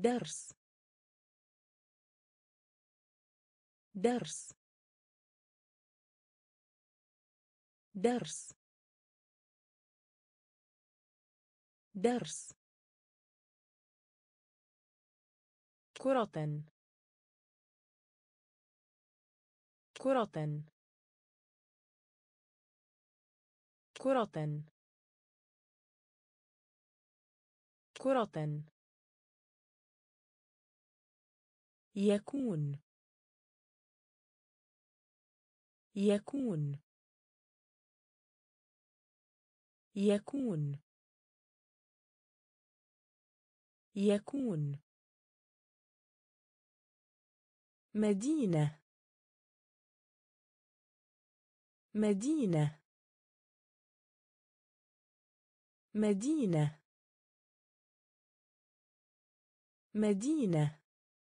درس درس درس درس كرة كرة كرة كرة يكون يكون يكون يكون مدينة مدينة مدينة مدينة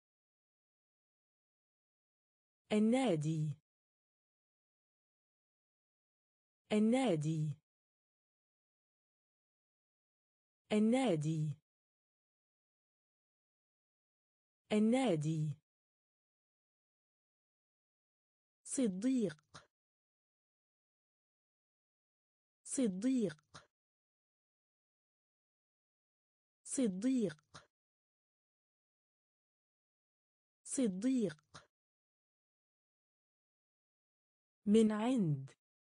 النادي النادي النادي النادي صديق صديق صديق صديق من عند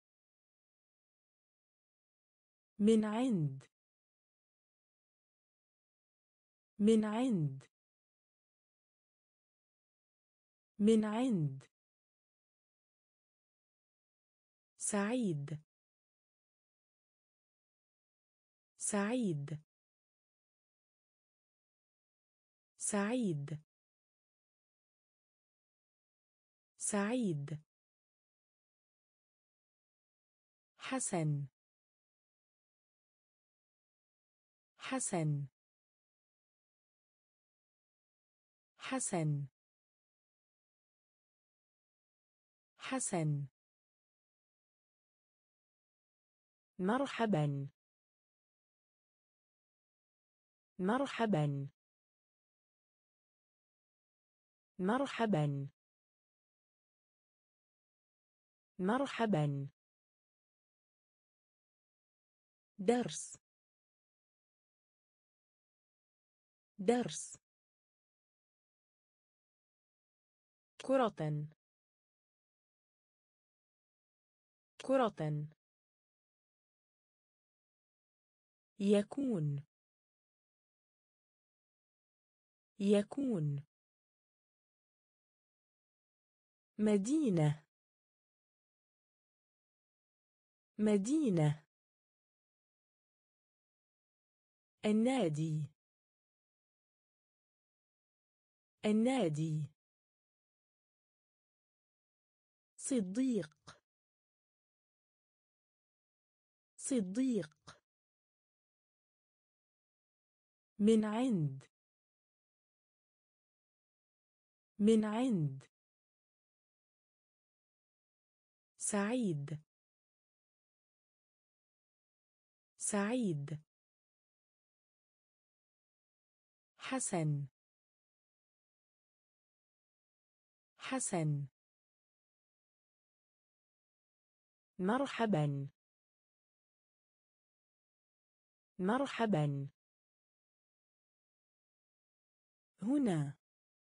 من عند من عند من عند سعيد سعيد سعيد سعيد حسن حسن حسن حسن مرحبا مرحبا مرحبا مرحبا درس درس كرة كرة يكون يكون مدينة مدينة النادي النادي صديق صديق من عند من عند سعيد سعيد حسن حسن مرحبا مرحبا هنا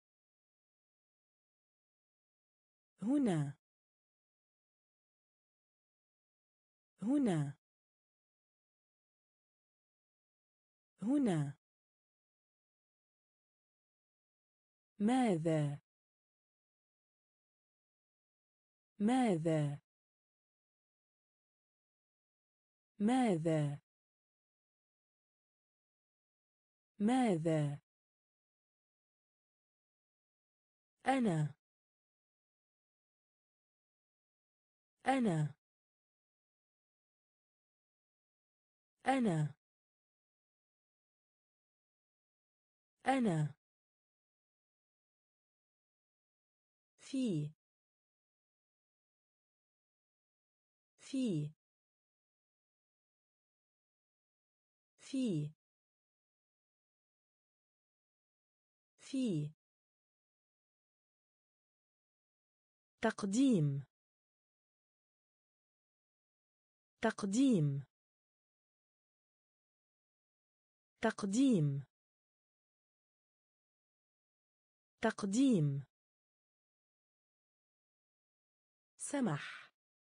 هنا هنا هنا ماذا ماذا ماذا ماذا أنا أنا أنا أنا في في في في تقديم تقديم تقديم تقديم سمح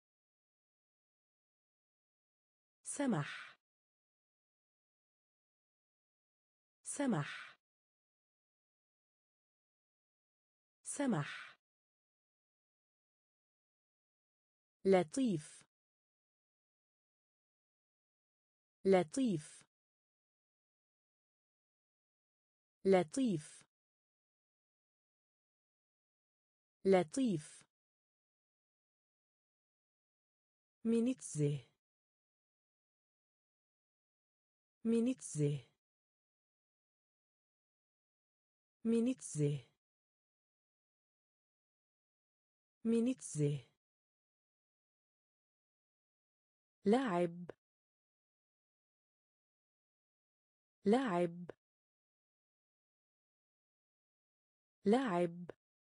سمح سمح سمح لطيف لطيف لطيف لطيف مينيتزه مينيتزه مينيتزه مينيتزه لعب لعب لعب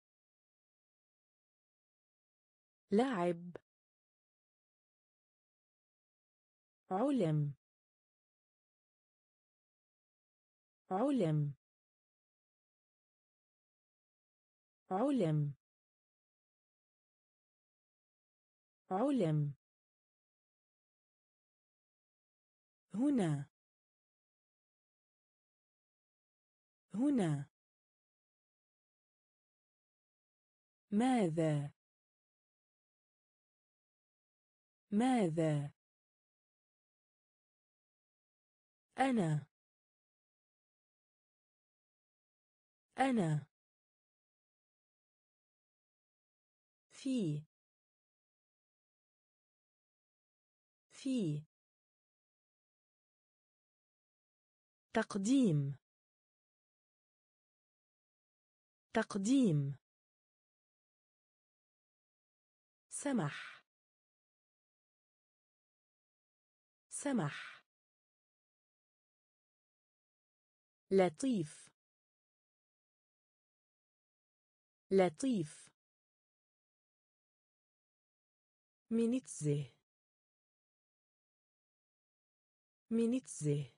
لعب علم علم علم علم هنا هنا ماذا ماذا أنا أنا في في تقديم تقديم سمح سمح لطيف لطيف مينيتزه مينيتزه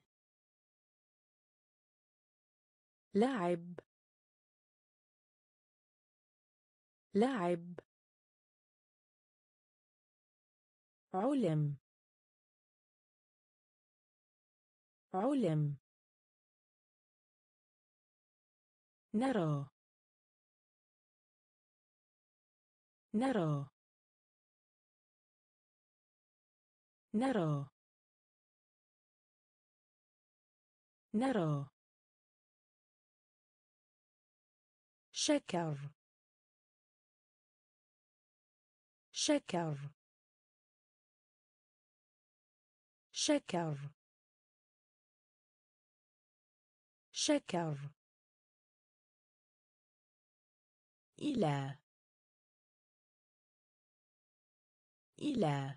لعب لعب علم علم نرى نرى نرى نرى شكر شكر شكر شكر إلى إلى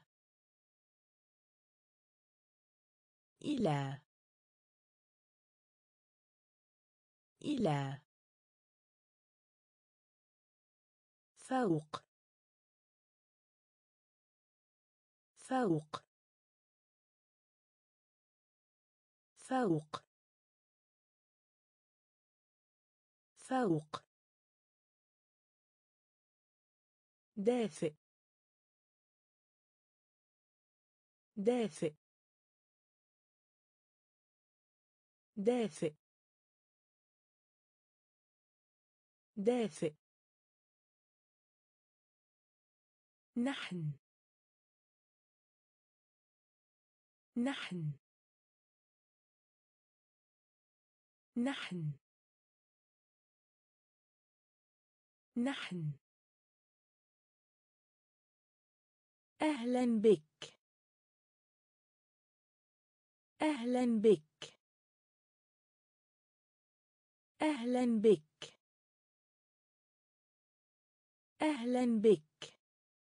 إلى إلى فوق فوق فوق فوق دافئ دافئ دافئ دافئ نحن نحن نحن نحن أهلا بك أهلا بك أهلا بك أهلا بك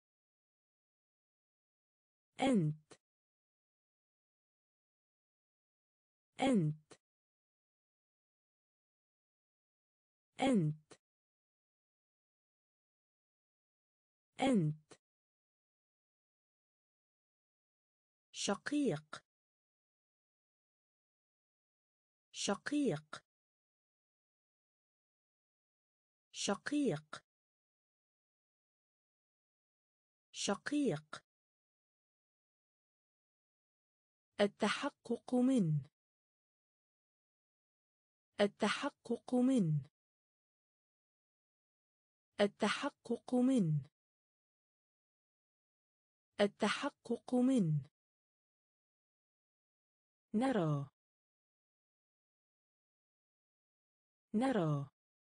أنت أنت أنت أنت شقيق شقيق شقيق شقيق التحقق من التحقق من التحقق من التحقق من نرى نرى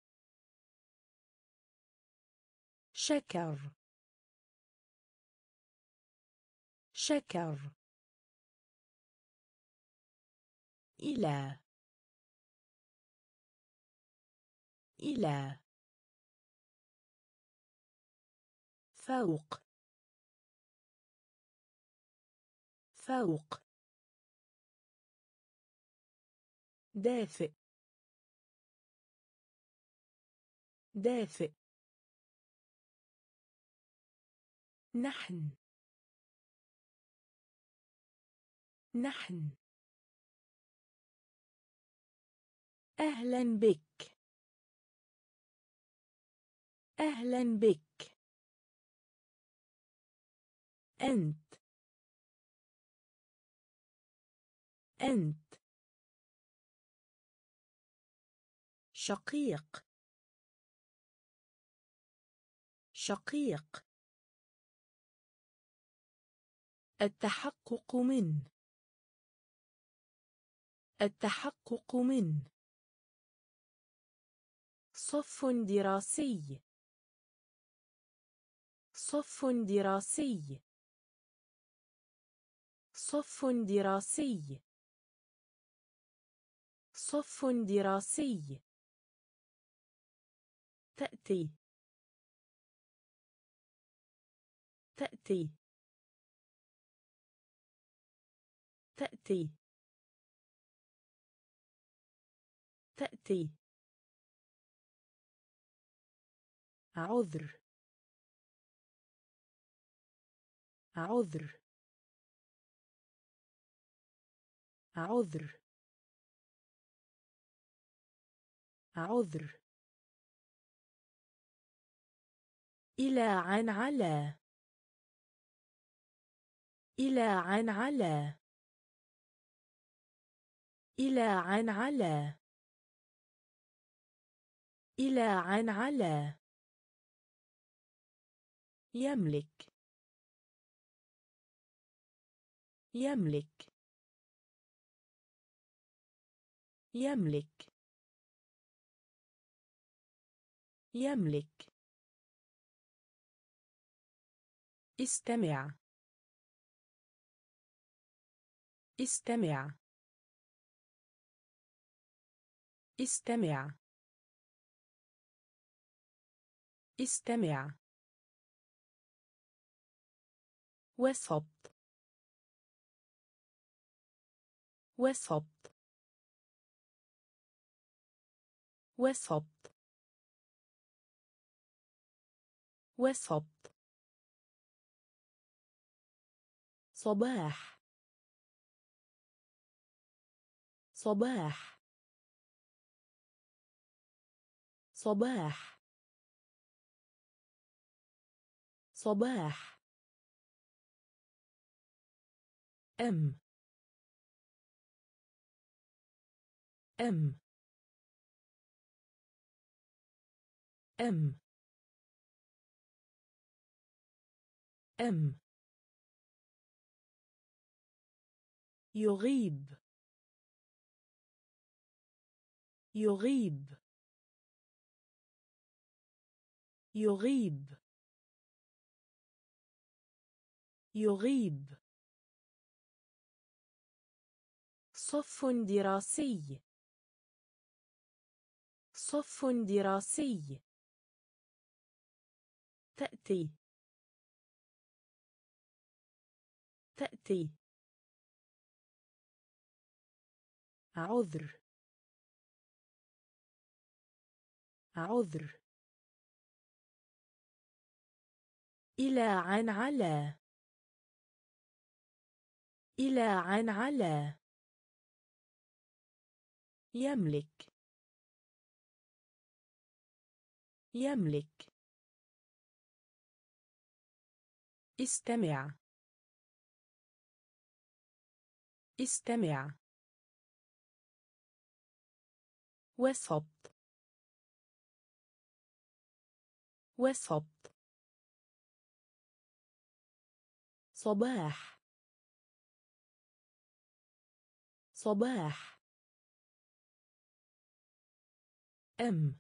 شكر شكر إلى إلى فوق فوق دافئ دافئ نحن نحن أهلا بك أهلا بك أنت أنت شقيق شقيق التحقق من التحقق من صف دراسي صف دراسي صف دراسي صف دراسي تأتي تأتي تأتي تأتي عذر عذر عذر عذر إلى عن على إلى عن على إلى عن على إلى عن على يملك يملك يملك يملك استمع استمع استمع استمع وسط وسط وسط وسط صباح صباح صباح صباح أم أم أم أم يغيب يغيب يغيب يغيب صف دراسي صف دراسي تأتي تأتي عذر عذر. إلى عن على. إلى عن على. يملك. يملك. استمع. استمع. وسط. وسط. صباح. صباح. أم.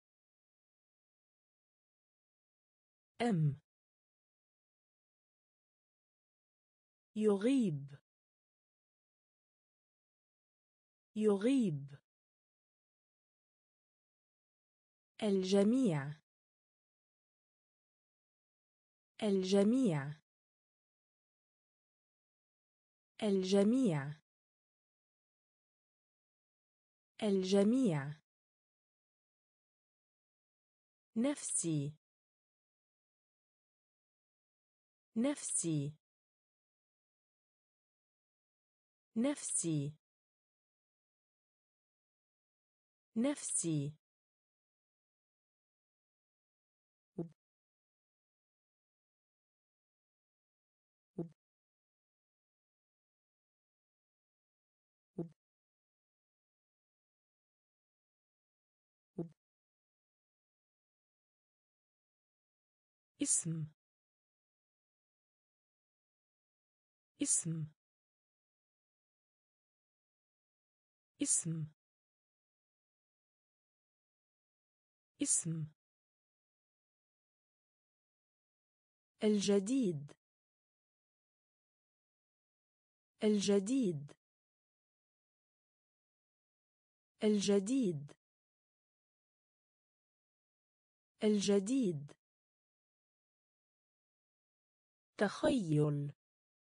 أم. يغيب. يغيب. الجميع. الجميع. الجميع. الجميع. نفسي. نفسي. نفسي. نفسي. اسم. اسم. اسم. اسم. الجديد. الجديد. الجديد. الجديد. تخيل.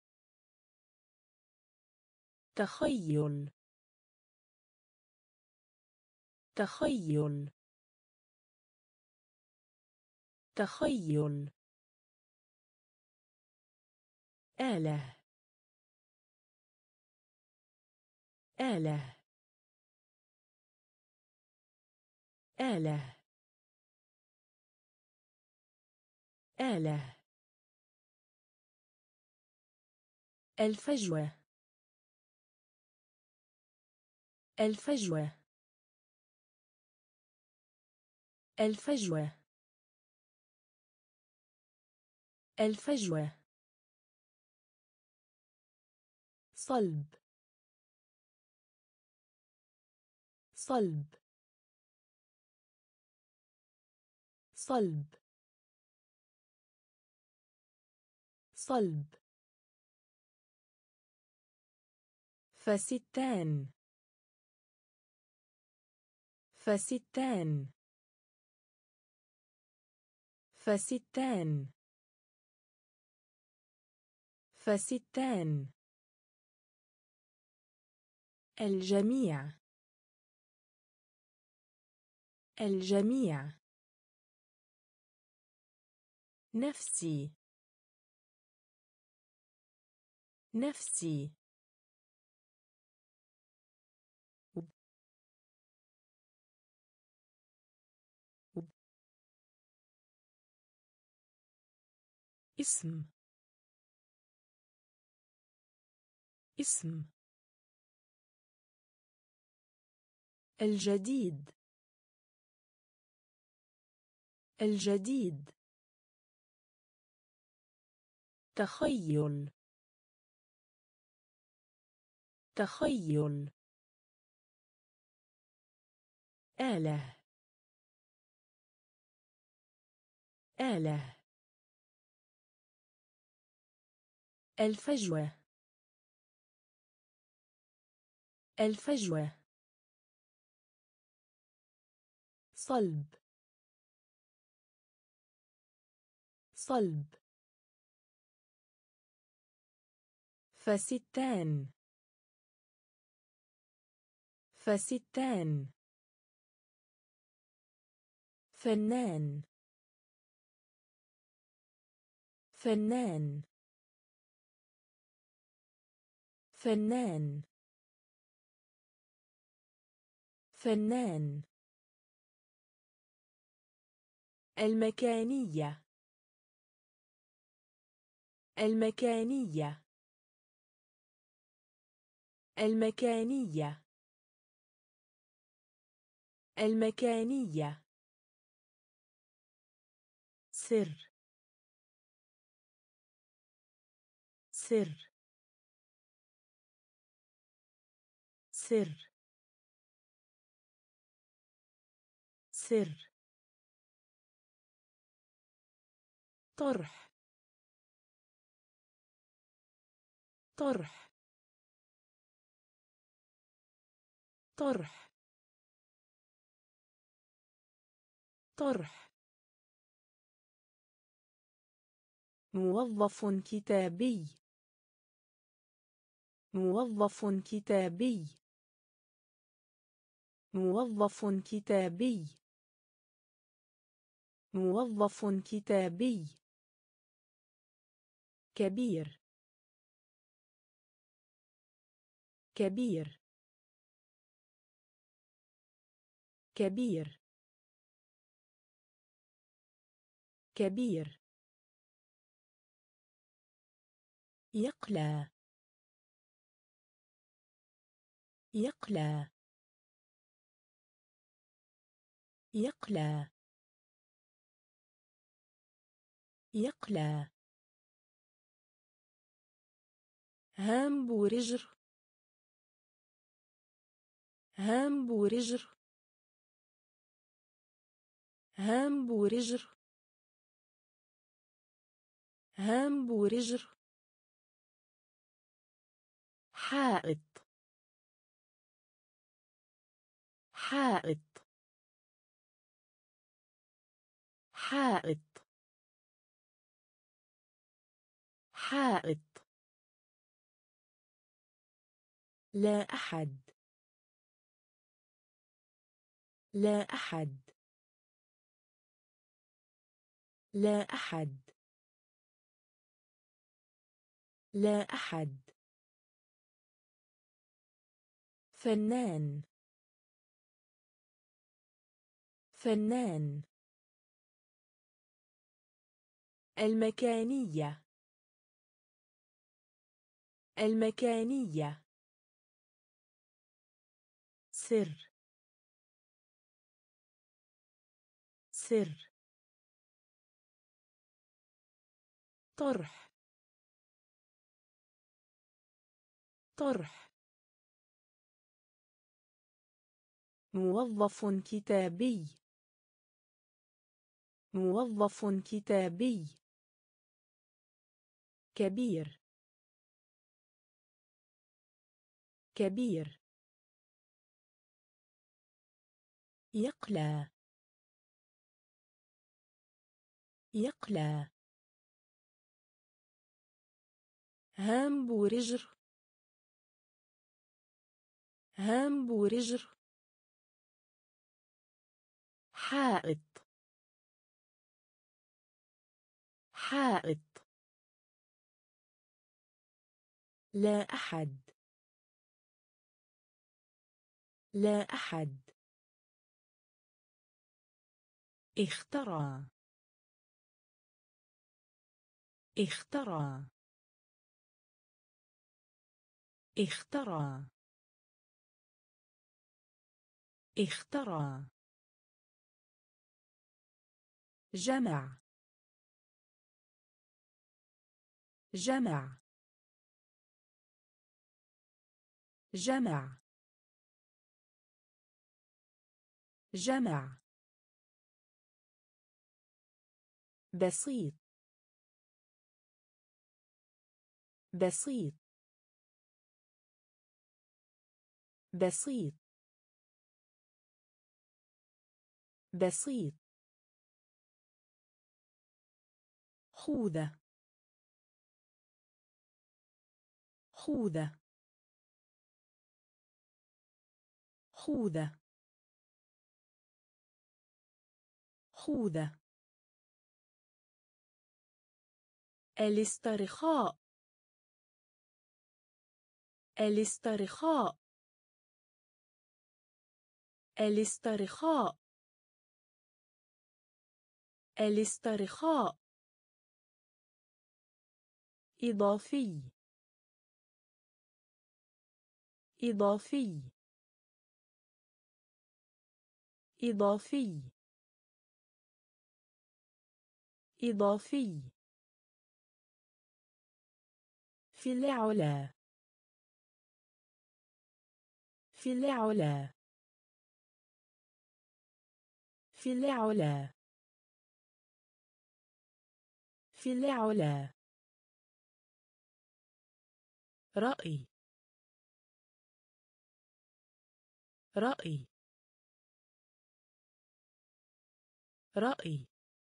تخيل. تخيل. تخيل. آلة. آلة. آلة. آلة. الفجوة. الفجوة. الفجوة. الفجوة. صلب. صلب. صلب. صلب. فستان. فستان. فستان. فستان. الجميع. الجميع. نفسي. نفسي. اسم. اسم. الجديد. الجديد. تخيل. تخيل. آلة. آلة. الفجوة. الفجوة. صلب. صلب. فستان. فستان. فنان فنان فنان فنان المكانية المكانية المكانية المكانية سر سر سر سر طرح طرح طرح طرح موظف كتابي موظف كتابي موظف كتابي موظف كتابي كبير كبير كبير كبير يقلى يقلى يقلى يقلى هامبورجر هامبورجر هامبورجر هامبورجر حائط حائط حائط حائط لا أحد لا أحد لا أحد لا أحد فنان فنان المكانية المكانية سر سر طرح طرح موظف كتابي موظف كتابي كبير كبير يقلى يقلى هامبورجر هامبورجر حائط حائط لا أحد لا أحد اخترع اخترع اخترع اخترع جمع جمع جمع جمع بسيط بسيط بسيط بسيط خوذة خوذة خوذة خوذة. الاسترخاء. الاسترخاء. الاسترخاء. الاسترخاء. إضافي. إضافي. إضافي. إضافي. في العلا. في العلا. في العلا. في العلا. رأي. رأي. رأي.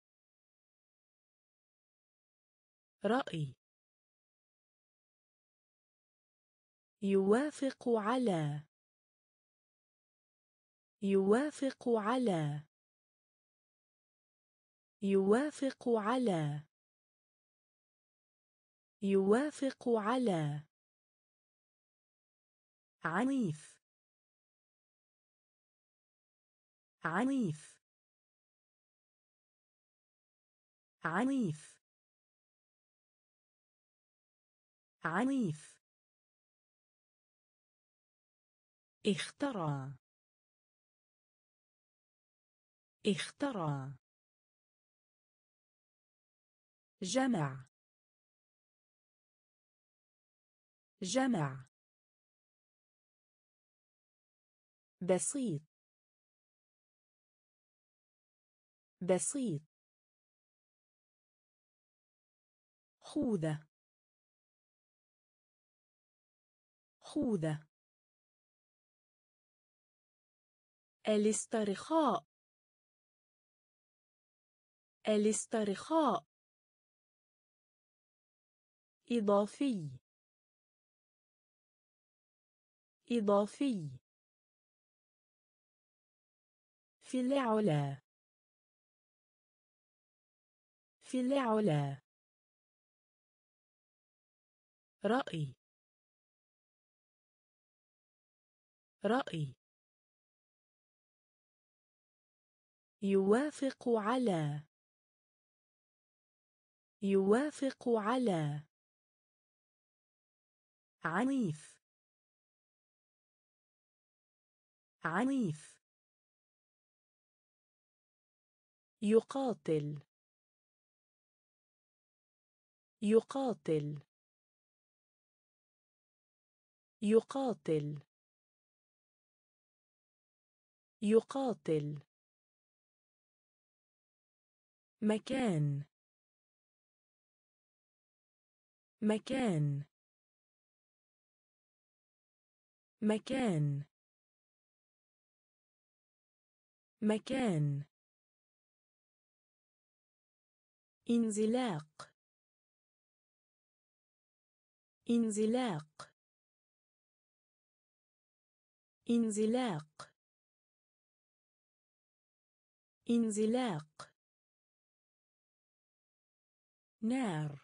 رأي. يوافق على. يوافق على. يوافق على. يوافق على. عنيف. عنيف. عنيف. عنيف. اخترع. اخترع. جمع. جمع. بسيط. بسيط. خوذة. خوذة. الاسترخاء. الاسترخاء. إضافي. إضافي. في العلا. في العلا. رأي. رأي. يوافق على. يوافق على. عنيف. عنيف. يقاتل. يقاتل. يقاتل. يقاتل. مكان. مكان. مكان. مكان. انزلاق. انزلاق. انزلاق. انزلاق. نار.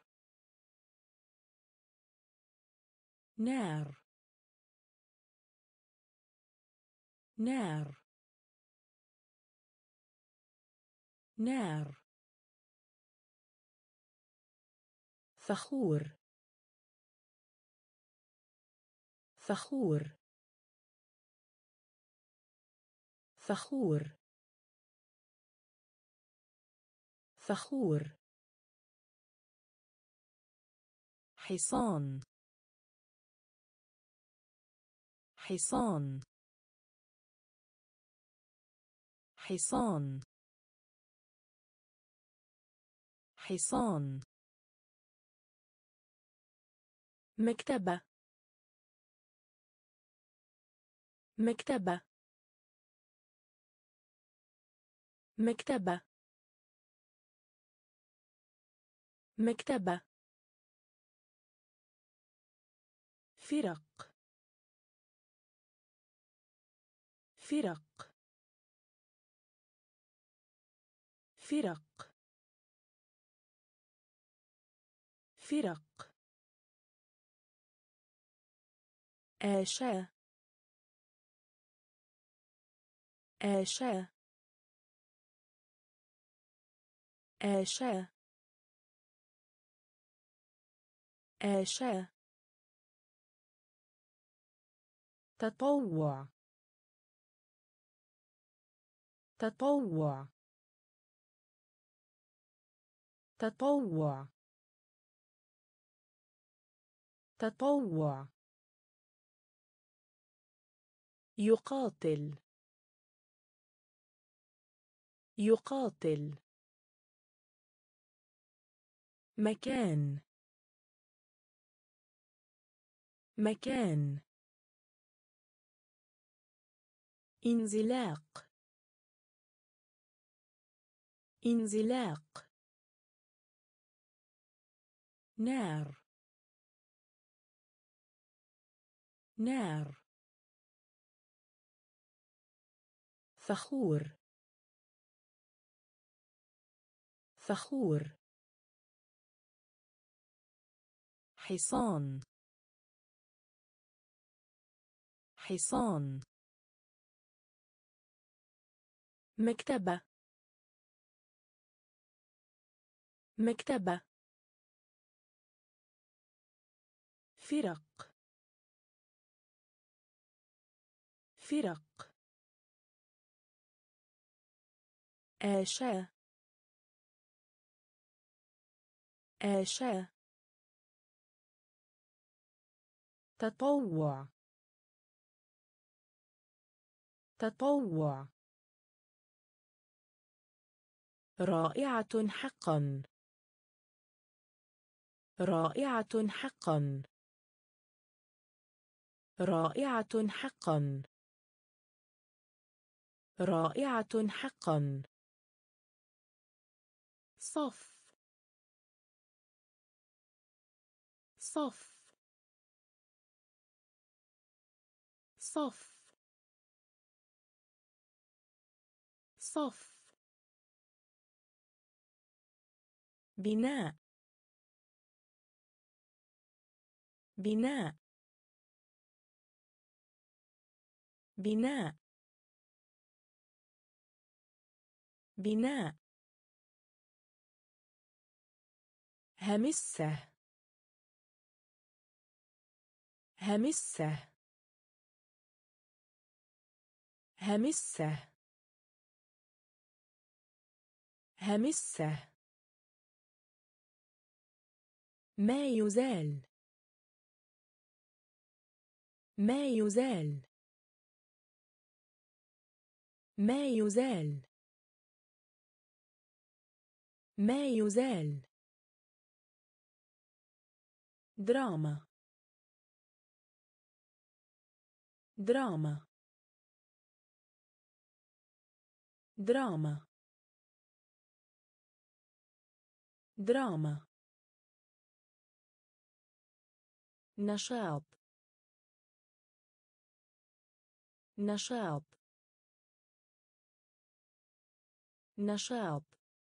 نار. نار. نار. فخور. فخور. فخور. فخور. حصان. حصان. حصان. حصان. مكتبة. مكتبة. مكتبة. مكتبة. فرق. فرق. فرق فرق آشاء آشاء آشاء آشاء تطوع تطوع تطوع تطوع يقاتل يقاتل مكان مكان انزلاق انزلاق نار نار فخور فخور حصان حصان مكتبة مكتبة فرق فرق آشاء آشاء تطوع تطوع رائعة حقا رائعة حقا رائعة حقا رائعة حقا صف صف صف صف بناء بناء بناء بناء همسة همسة همسة همسة ما يزال ما يزال ما يزال ما يزال دراما دراما دراما دراما نشاط نشاط نشاط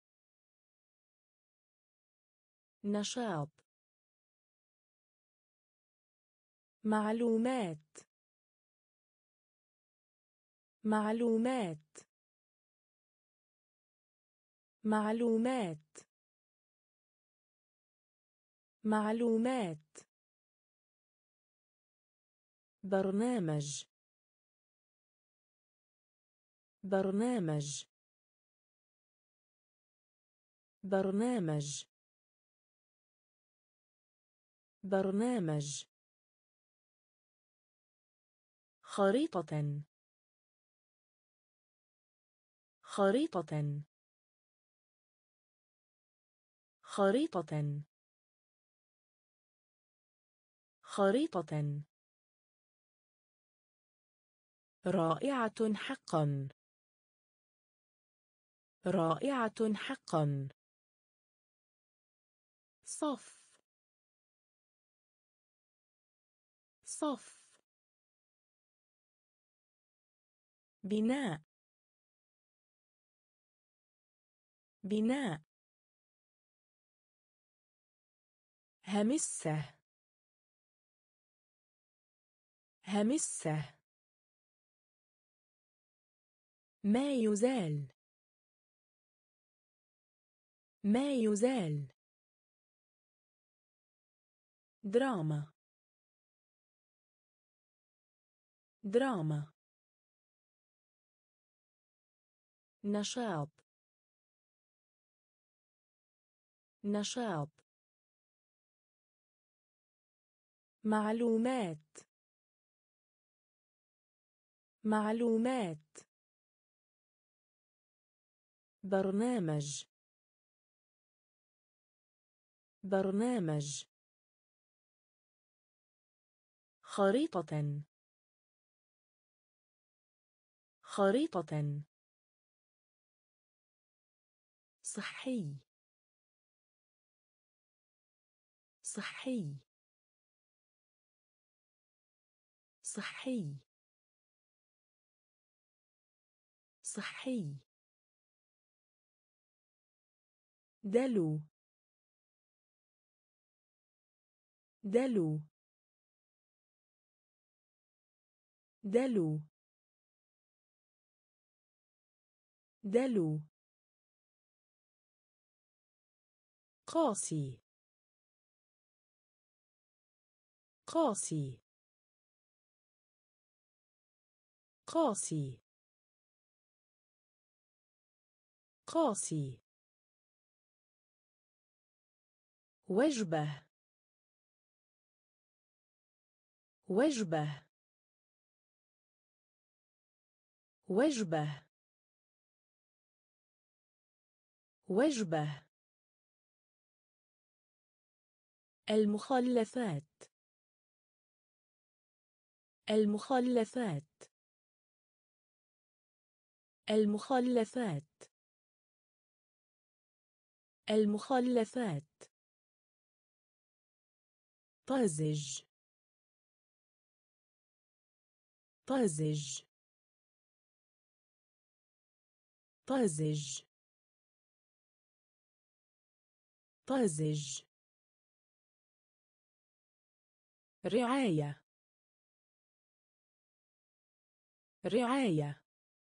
نشاط معلومات معلومات معلومات معلومات برنامج برنامج برنامج برنامج خريطة خريطة خريطة خريطة رائعة حقا رائعة حقا صف صف بناء بناء همسة همسة ما يزال ما يزال دراما دراما نشاط نشاط معلومات معلومات برنامج برنامج خريطة خريطة صحي صحي صحي صحي دلو دلو دلو دلو قاسي قاسي قاسي قاسي وجبة وجبة وجبة وجبة المخلفات المخلفات المخلفات المخلفات طازج طازج طازج طازج رعاية رعاية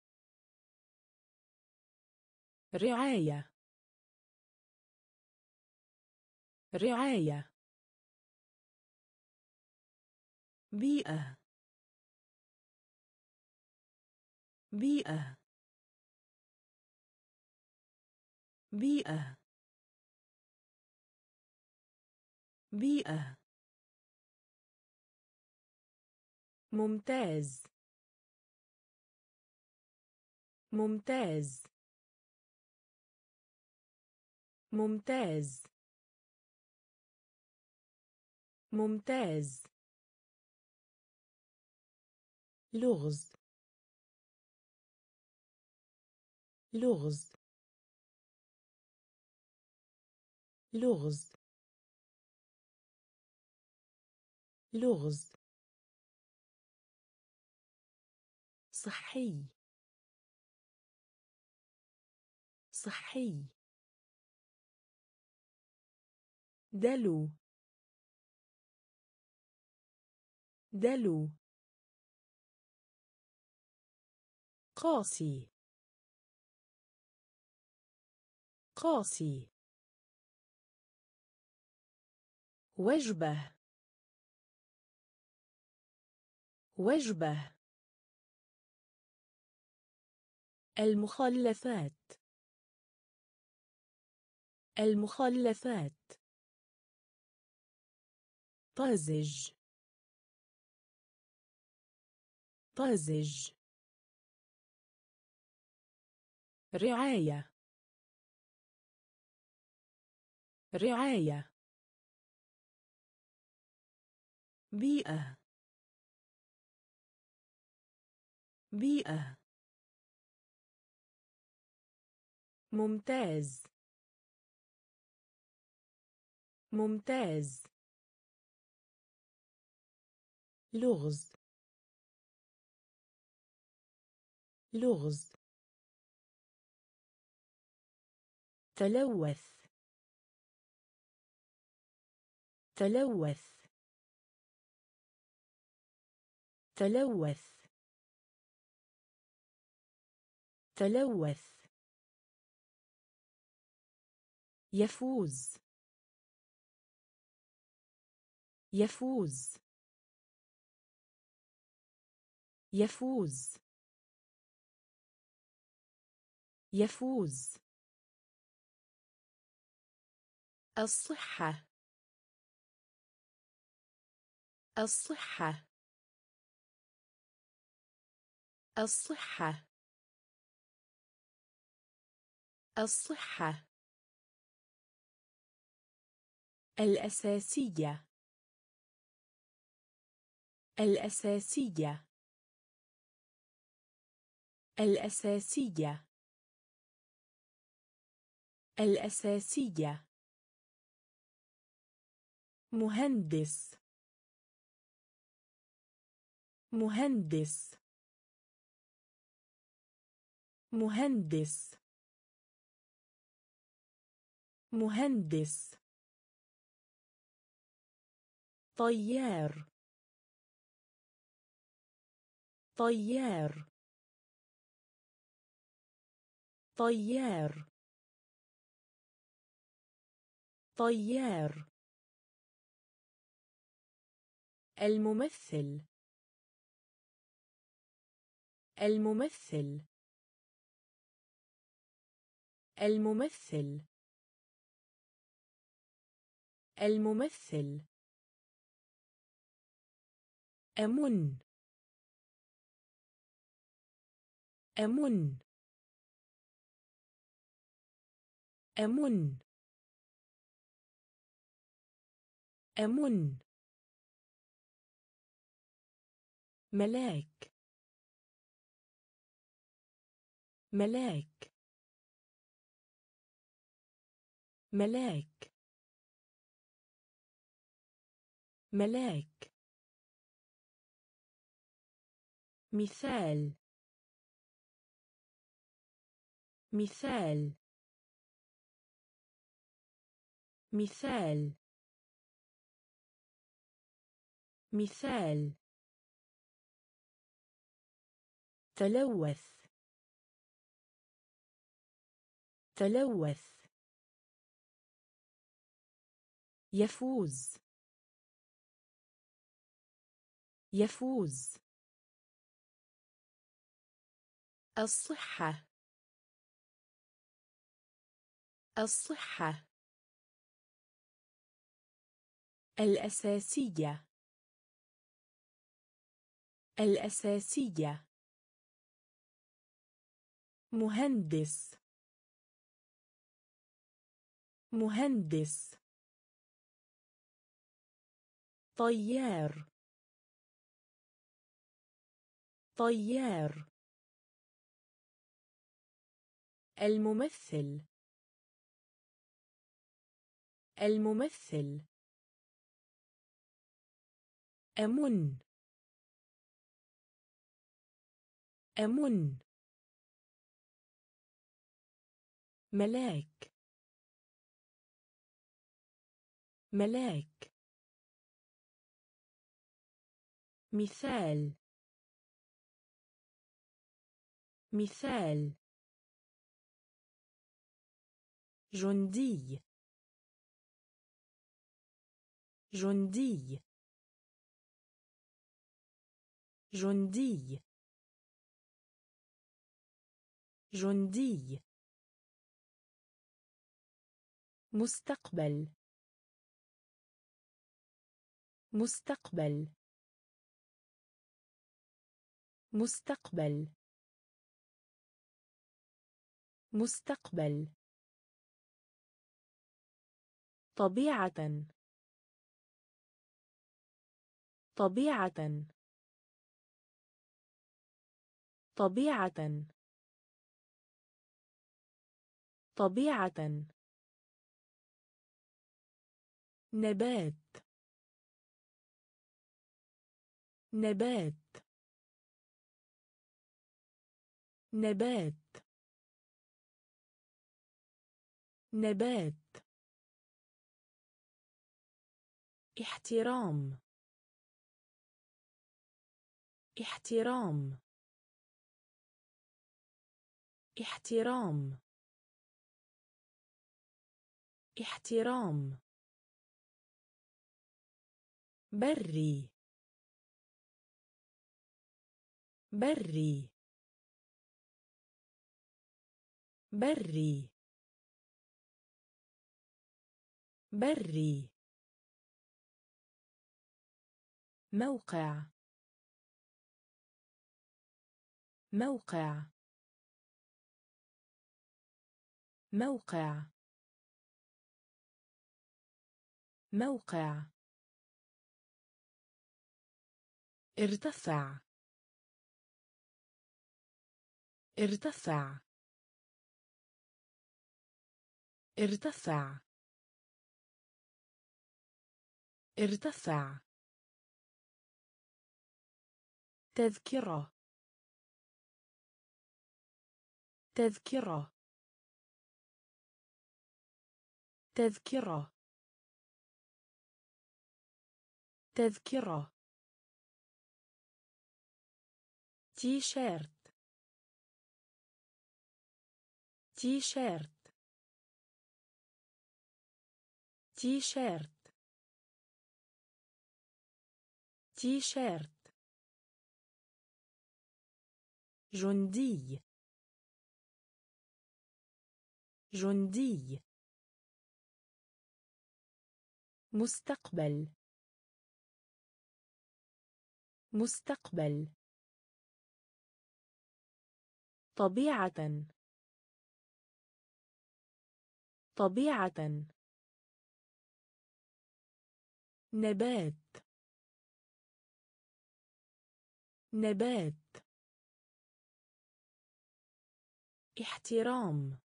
رعاية رعاية بيئة بيئة بيئة بيئة ممتاز ممتاز ممتاز ممتاز لغز لغز لغز لغز صحي صحي دلو دلو قاسي قاسي وجبة وجبة المخلفات المخلفات طازج طازج رعاية رعاية بيئة بيئة ممتاز ممتاز لغز لغز تلوث تلوث تلوث تلوث يفوز يفوز يفوز يفوز الصحة الصحة الصحة الصحة الأساسية الأساسية الأساسية الأساسية مهندس مهندس مهندس مهندس طيار طيار طيار طيار الممثل الممثل الممثل الممثل أمن أمن أمن أمن ملاك ملاك ملاك ملاك مثال مثال مثال مثال تلوث تلوث يفوز يفوز الصحة الصحة الأساسية الأساسية مهندس مهندس طيار طيار الممثل الممثل أمن أمن ملاك ملاك مثال مثال جندي جندي جندي جندي مستقبل مستقبل مستقبل مستقبل طبيعة طبيعة طبيعة طبيعة نبات نبات نبات نبات. احترام. احترام. احترام. احترام. بري. بري. بري. بري. موقع. موقع. موقع. موقع. ارتفع. ارتفع. ارتفع. ارتفع. تذكرة. تذكرة. تذكرة. تذكرة. تي شيرت. تي شيرت. تي شيرت. تي شيرت. جندي. جندي. مستقبل. مستقبل. طبيعة. طبيعة. نبات. نبات. احترام.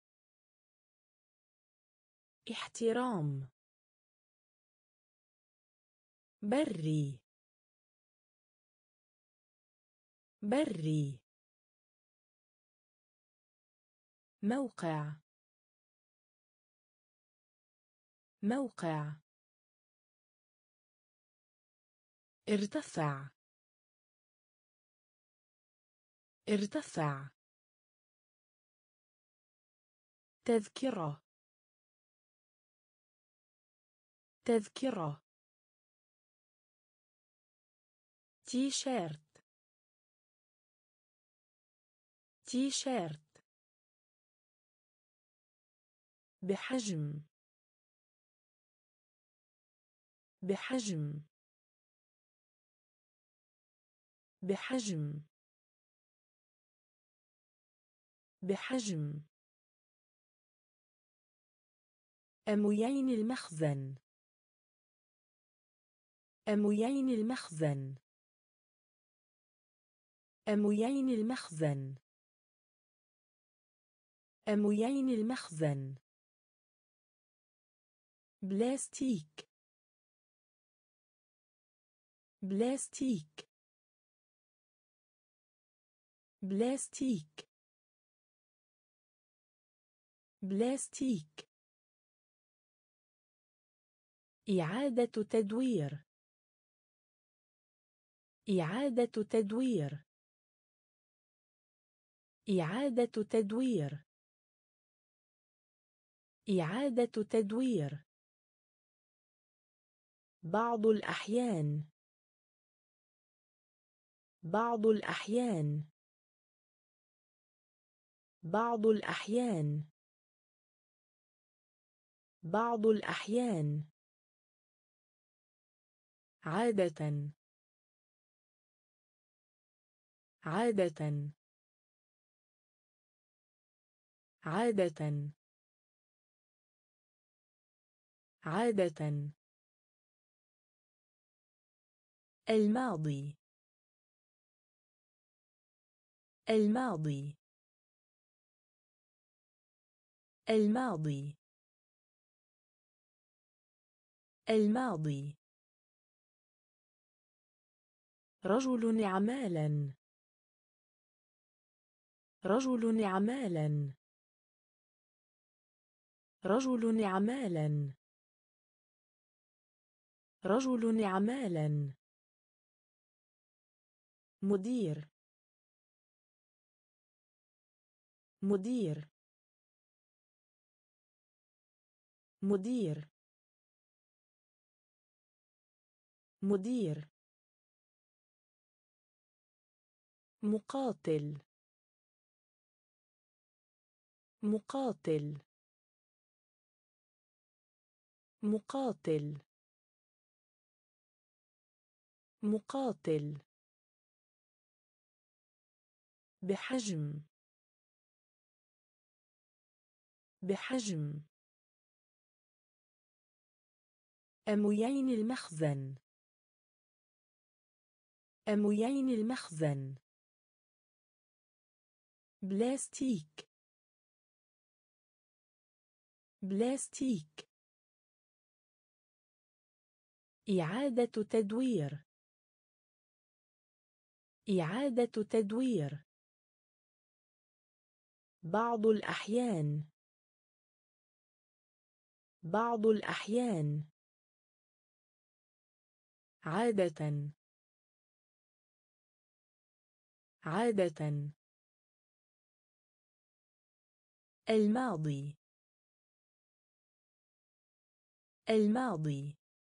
احترام. بري. بري. موقع. موقع. ارتفع. ارتفع. تذكرة. تذكرة. تي شيرت. تي شيرت. بحجم. بحجم. بحجم. بحجم. أمويين المخزن. أمويين المخزن. أمويين المخزن. أمويين المخزن. بلاستيك. بلاستيك. بلاستيك. بلاستيك. إعادة تدوير. إعادة تدوير. إعادة تدوير. إعادة تدوير. بعض الأحيان. بعض الأحيان. بعض الأحيان. بعض الأحيان. عادة. عادة. عادة. عادة. الماضي. الماضي. الماضي. الماضي. رجل أعمال. رجل أعمال. رجل أعمال. رجل أعمال. مدير. مدير. مدير. مدير. مقاتل. مقاتل. مقاتل. مقاتل. بحجم. بحجم. أمويين المخزن. أمويين المخزن. بلاستيك. بلاستيك. إعادة تدوير. إعادة تدوير. بعض الأحيان. بعض الأحيان. عادة. عادة. الماضي. الماضي.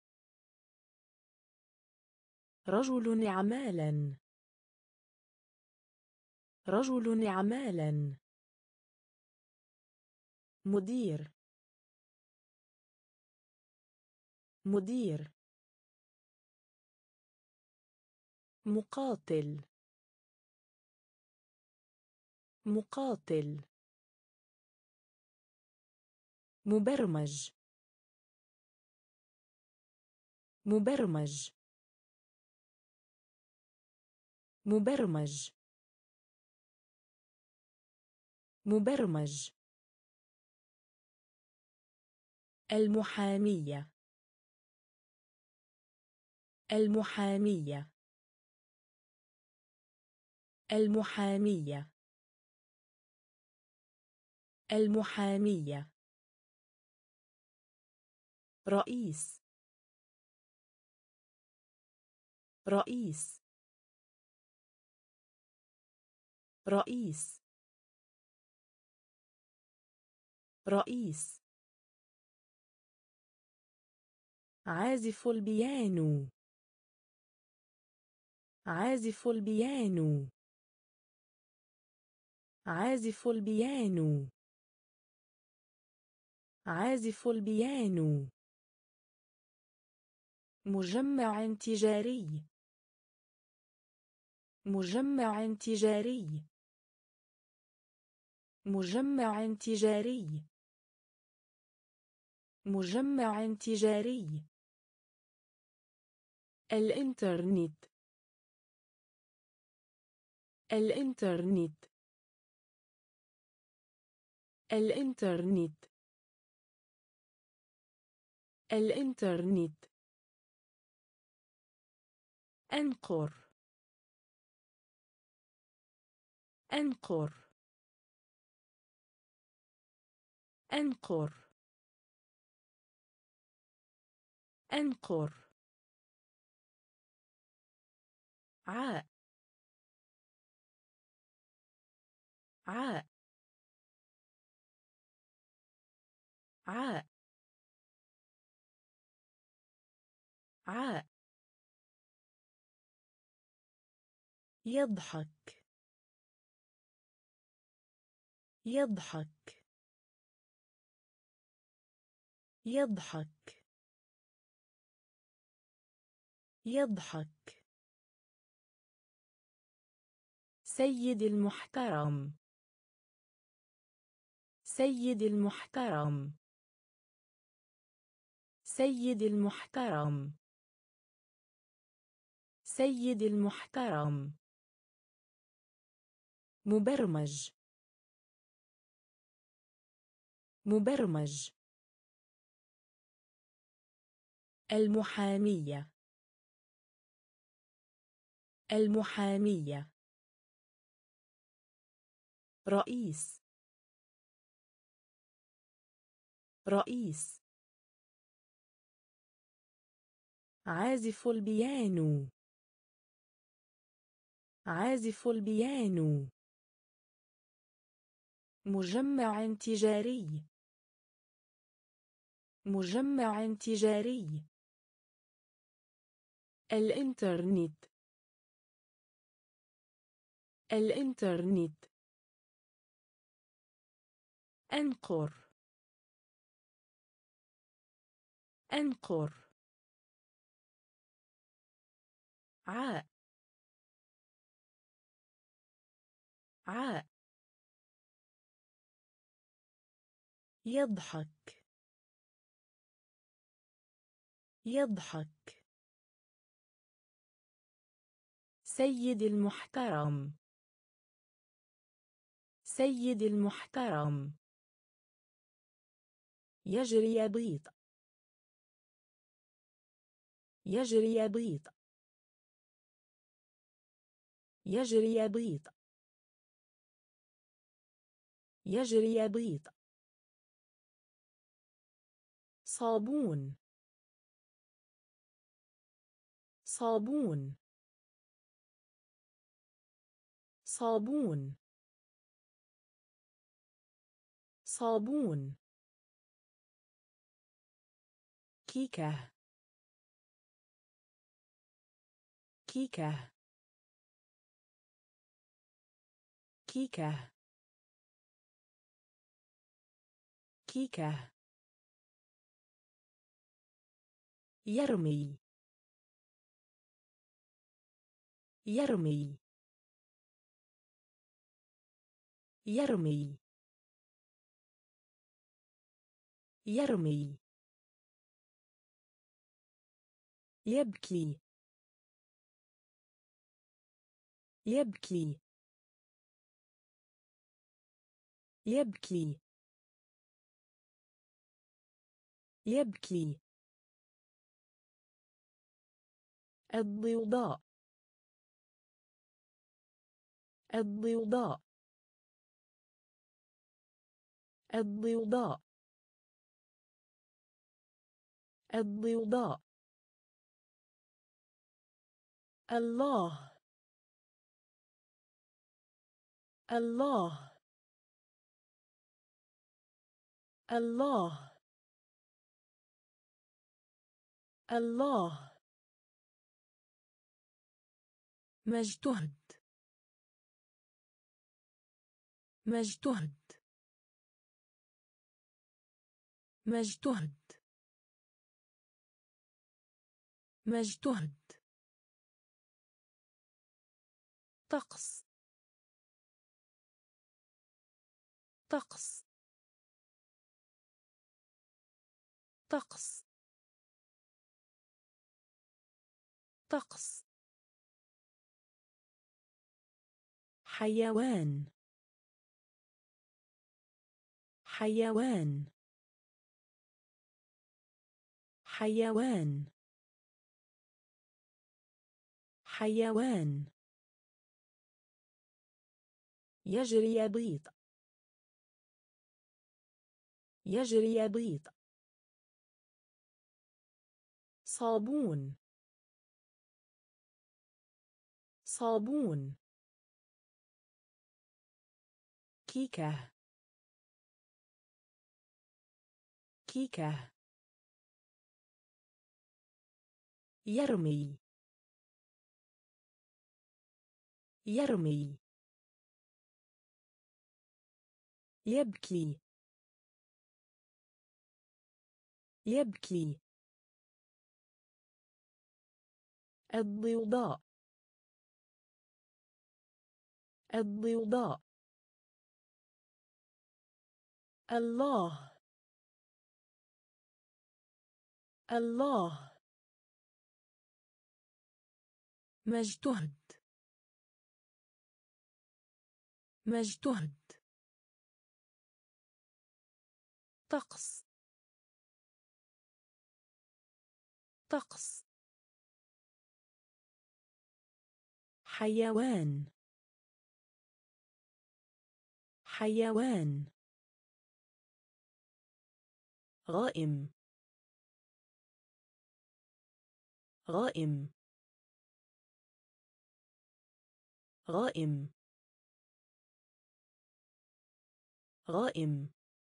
رجل أعمال. رجل أعمال. مدير. مدير. مقاتل. مقاتل. مبرمج. مبرمج. مبرمج. مبرمج. المحامية. المحامية. المحامية. المحامية. رئيس. رئيس. رئيس. رئيس. عازف البيانو. عازف البيانو. عازف البيانو. عازف البيانو. مجمع تجاري. مجمع تجاري. مجمع تجاري. مجمع تجاري. الإنترنت. الإنترنت. الإنترنت. الإنترنت. أنقر. أنقر. أنقر. أنقر. عاء. عاء. عاء. عاء. يضحك. يضحك. يضحك. يضحك. سيد المحترم. سيد المحترم. سيد المحترم. سيد المحترم. مبرمج. مبرمج. المحامية. المحامية. رئيس. رئيس. عازف البيانو. عازف البيانو. مجمع تجاري. مجمع تجاري. الإنترنت. الإنترنت. أنقر. أنقر. عاء. عاء. يضحك. يضحك. سيد المحترم. سيد المحترم. يجري يبيض. يجري يبيض. يجري يبيض. يجري يبيض. صابون. صابون. صابون. صابون. كيكة. كيكة. كيكة. كيكة. يرمي. يرمي. يرمي. يرمي. يبكي. يبكي. يبكي. يبكي. الضوضاء. الضوضاء. الضوضاء. الضوضاء. الله. الله. الله. الله. مجتهد. مجتهد. مجتهد. مجتهد. طقس. طقس. طقس. طقس. حيوان. حيوان. حيوان. حيوان. يجري يبيض. يجري يبيض. صابون. صابون. كيكة. كيكة. يرمي. يرمي. يبكي. يبكي. الضوضاء. الضوضاء. الله. الله. مجتهد. مجتهد. طقس. طقس. حيوان. حيوان. غائم غائم غائم غائم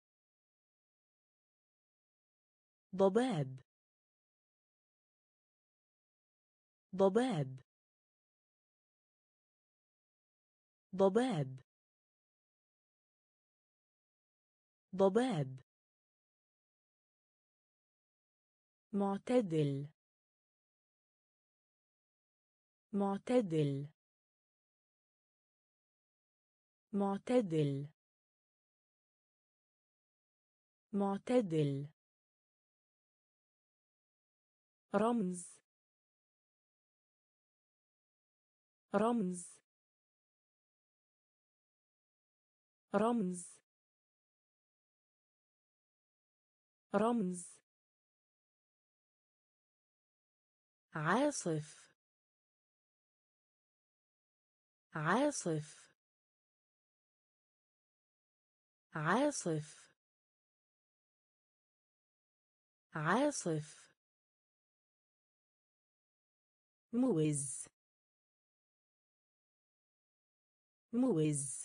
ضباب ضباب ضباب ضباب معتدل معتدل معتدل معتدل رمز رمز رمز رمز عاصف عاصف عاصف عاصف موز موز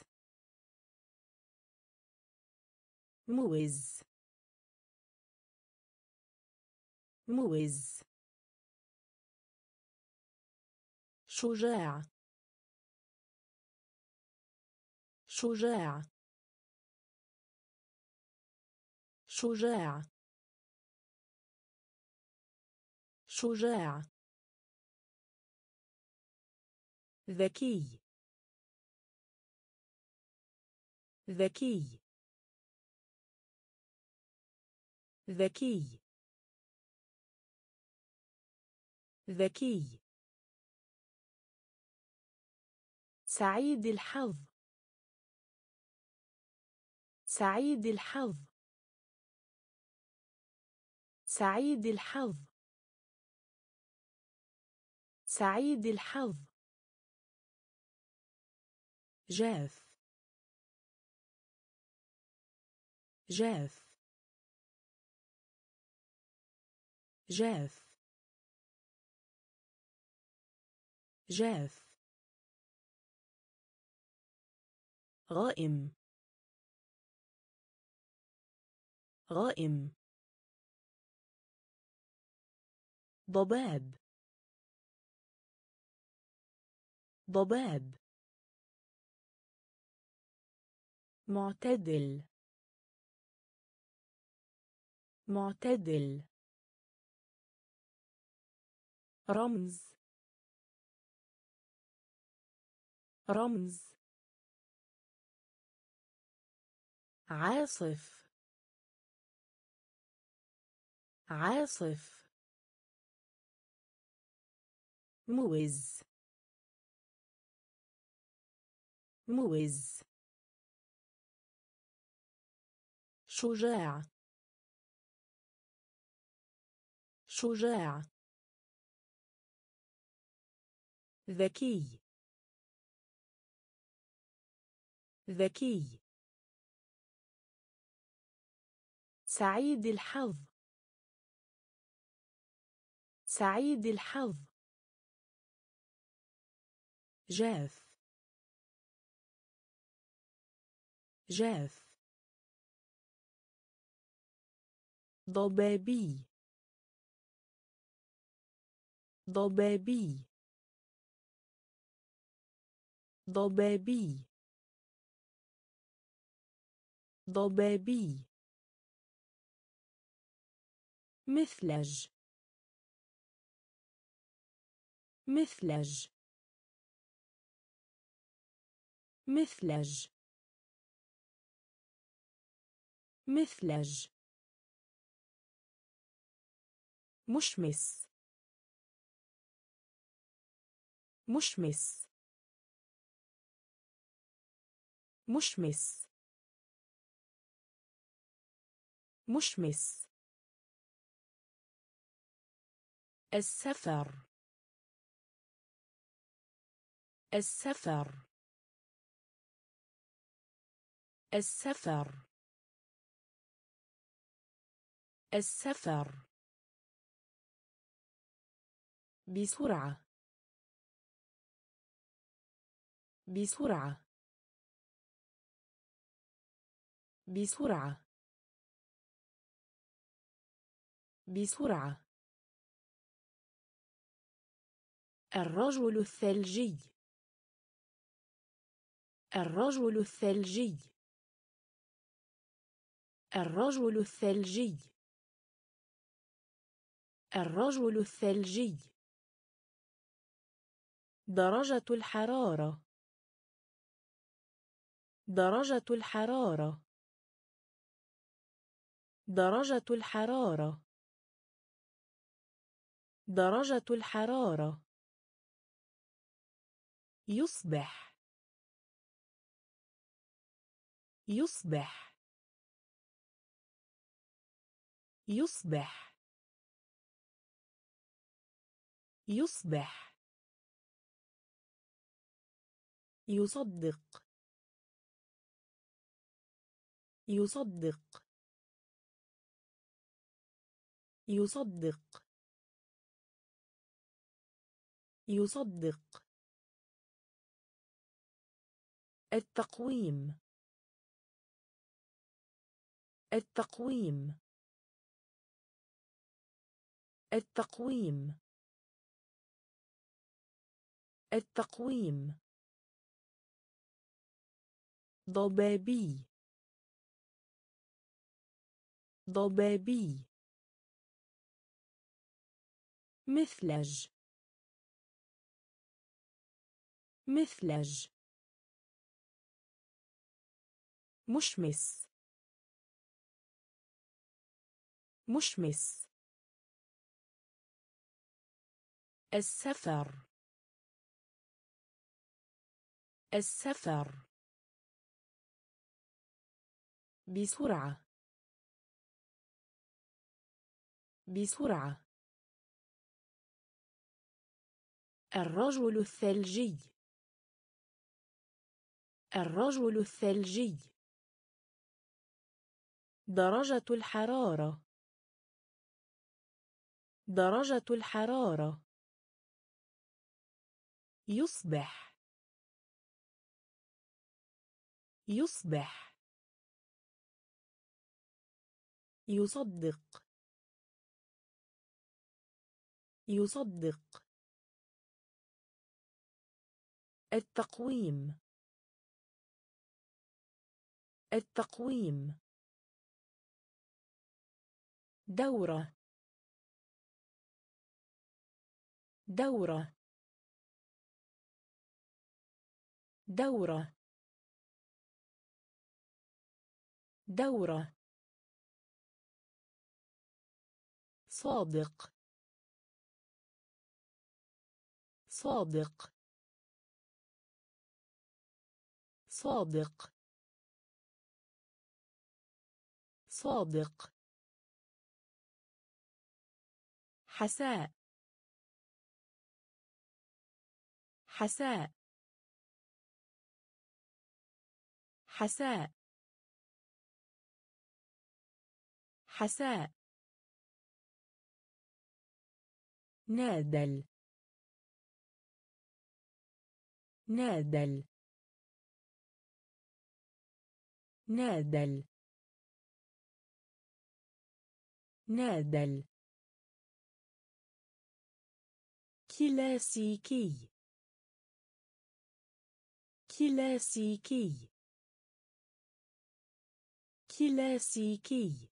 موز موز شجاع شجاع شجاع شجاع ذكي ذكي ذكي ذكي سعيد الحظ سعيد الحظ سعيد الحظ سعيد الحظ جاف جاف جاف جاف غائم غائم ضباب ضباب معتدل معتدل رمز رمز عاصف عاصف موز موز شجاع شجاع ذكي ذكي سعيد الحظ سعيد الحظ جاف جاف ضبابي ضبابي ضبابي ضبابي مثلج مثلج مثلج مثلج مشمس مشمس مشمس مشمس السفر السفر السفر السفر. بسرعة. بسرعة. بسرعة. بسرعة. الرجل الثلجي. الرجل الثلجي. الرجل الثلجي. الرجل الثلجي. درجة الحرارة. درجة الحرارة. درجة الحرارة. درجة الحرارة. يصبح. يصبح. يصبح. يصبح. يصدق. يصدق. يصدق. يصدق. التقويم. التقويم. التقويم. التقويم. ضبابي. ضبابي. مثلج. مثلج. مشمس. مشمس. السفر. السفر. بسرعة. بسرعة. الرجل الثلجي. الرجل الثلجي. درجة الحرارة. درجة الحرارة. يصبح. يصبح. يصدق. يصدق. التقويم. التقويم. دورة. دورة. دورة. دورة. صادق. صادق. صادق. صادق. حساء. حساء. حساء. حساء. نادل. نادل. نادل. نادل. كلاسيكي. كلاسيكي. كلاسيكي.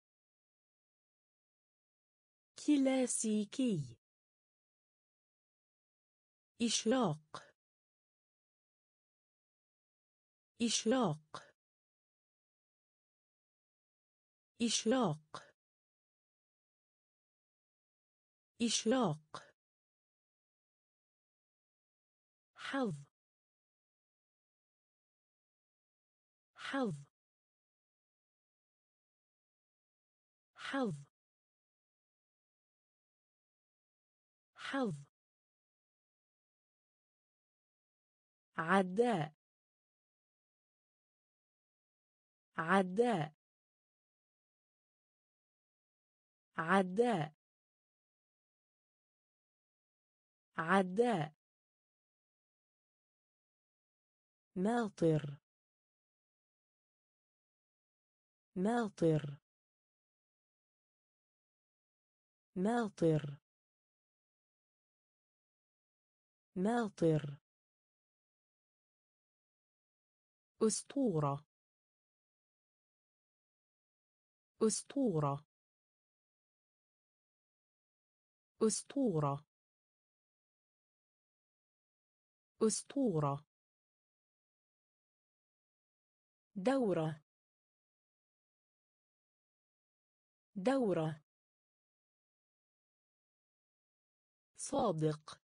كلاسيكي. إشراق. إشراق. إشراق. إشراق. حظ. حظ. حظ. حظ. عداء. عداء. عداء عداء ماطر ماطر ماطر ماطر أسطورة أسطورة أسطورة أسطورة دورة دورة صادق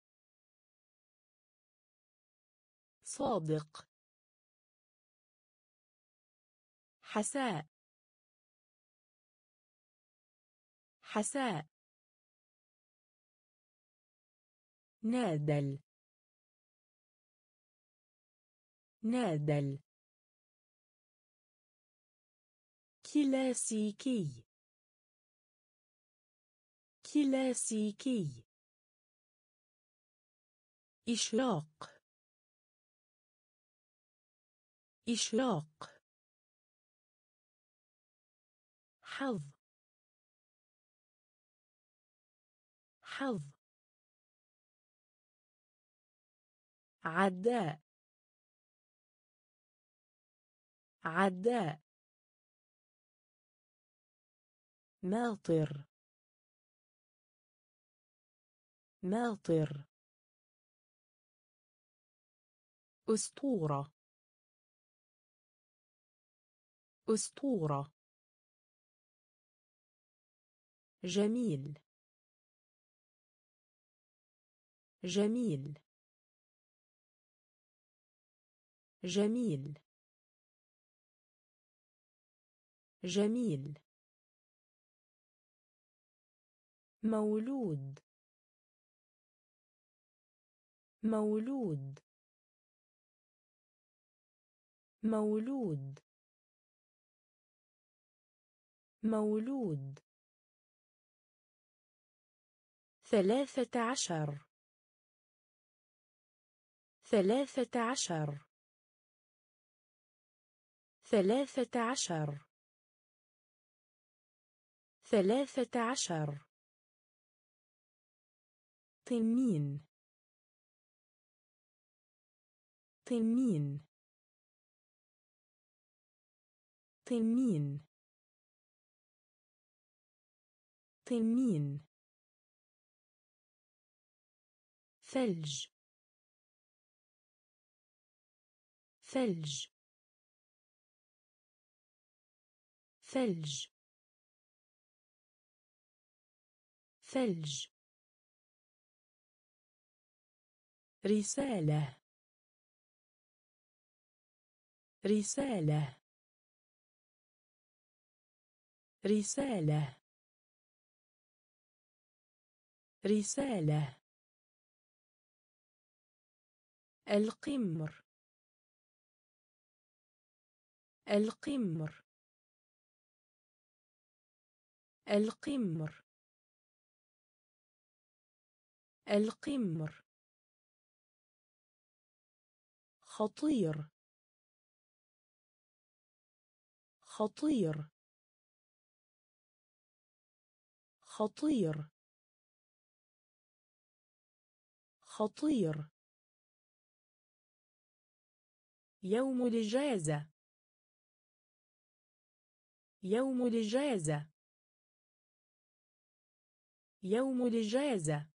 صادق حساء حساء نادل نادل كلاسيكي كلاسيكي إشراق إشراق حظ حظ عداء عداء ماطر ماطر أسطورة أسطورة جميل جميل جميل جميل مولود مولود مولود مولود 13 13 13 13 تنين تنين تنين تنين ثلج ثلج ثلج ثلج رسالة رسالة رسالة رسالة القمر القمر القمر القمر خطير خطير خطير خطير يوم الإجازة يوم الإجازة يوم الإجازة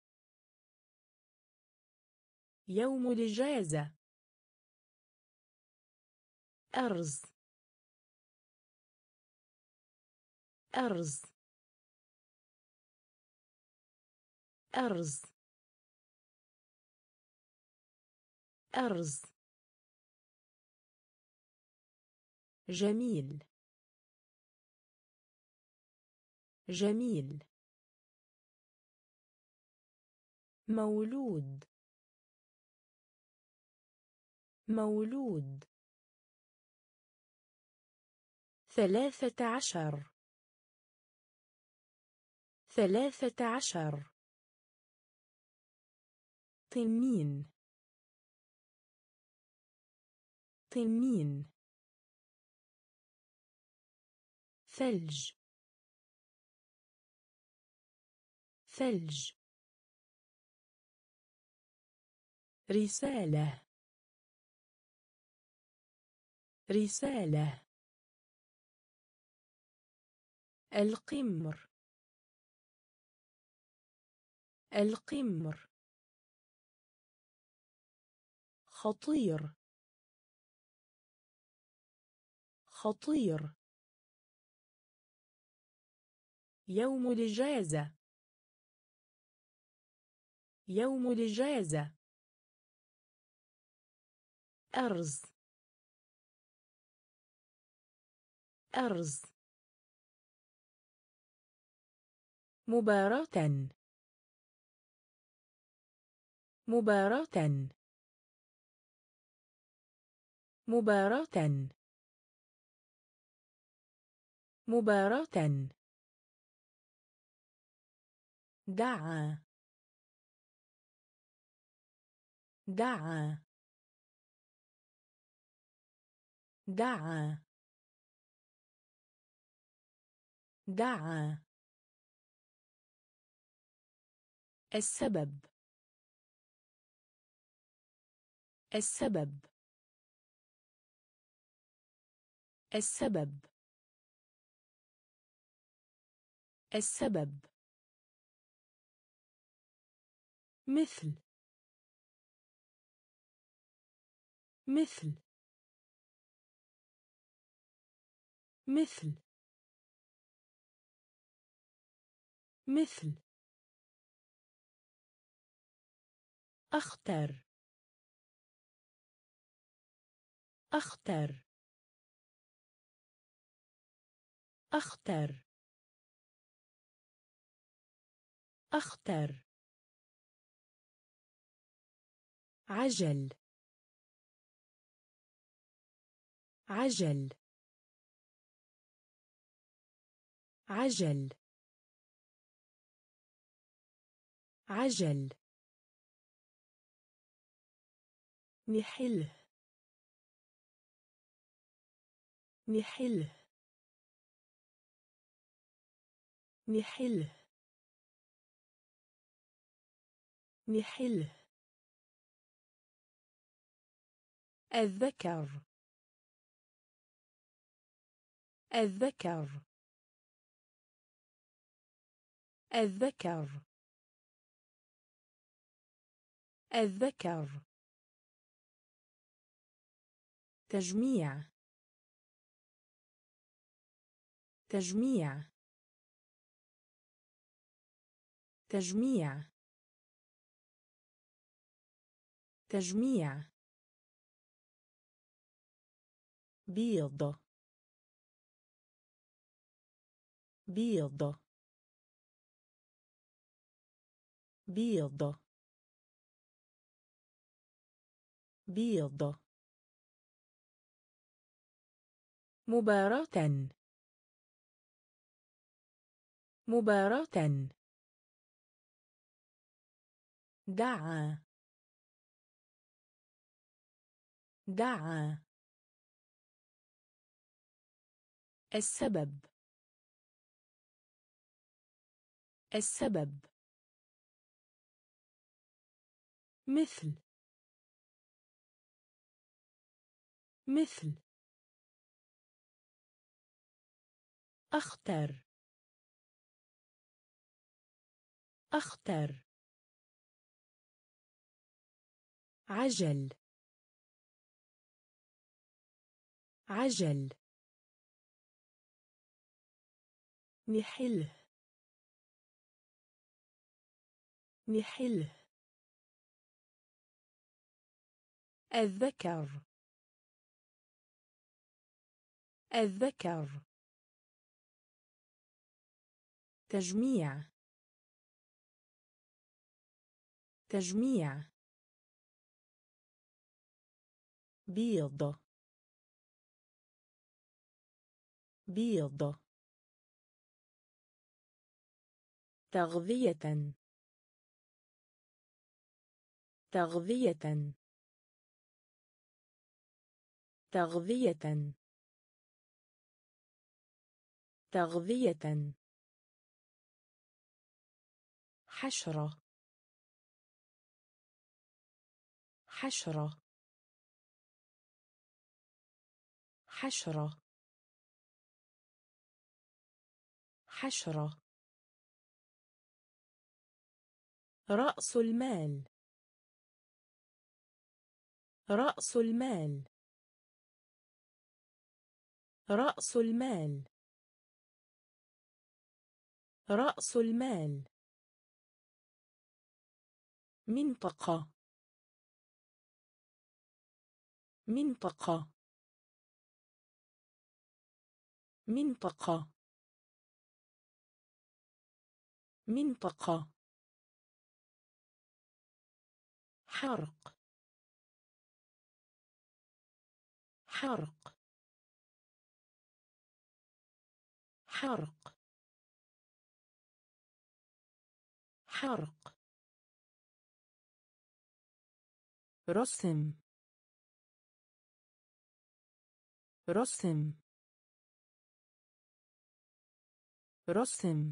يوم الإجازة أرز أرز أرز أرز جميل جميل مولود مولود 13 13. تنين. تنين. ثلج. ثلج. رسالة. رسالة. القمر. القمر. خطير. خطير. يوم الإجازة. يوم الإجازة. أرز. أرز. مباراة. مباراة. مباراة. مباراة. دعا. دعا. دعا. دعا. السبب. السبب. السبب. السبب. مثل. مثل. مثل. مثل. أختر. أختر. أختر. أختر. عجل. عجل. عجل. عجل. نحله. نحله. نحله. نحله. الذكر. الذكر. الذكر. الذكر. تجميع. تجميع. تجميع. تجميع. بيض. بيض. بيض. بيض. مباراة. مباراة. دعا. دعا. السبب. السبب. مثل. مثل. أختر. أختر. عجل. عجل. نحله. نحله. الذكر. الذكر. تجميع. تجميع. بيض. بيض. تغذية تغذية تغذية تغذية حشرة حشرة حشرة حشرة رأس المال رأس المال رأس المال رأس المال منطقة منطقة منطقة منطقة حرق حرق حرق حرق رسم رسم رسم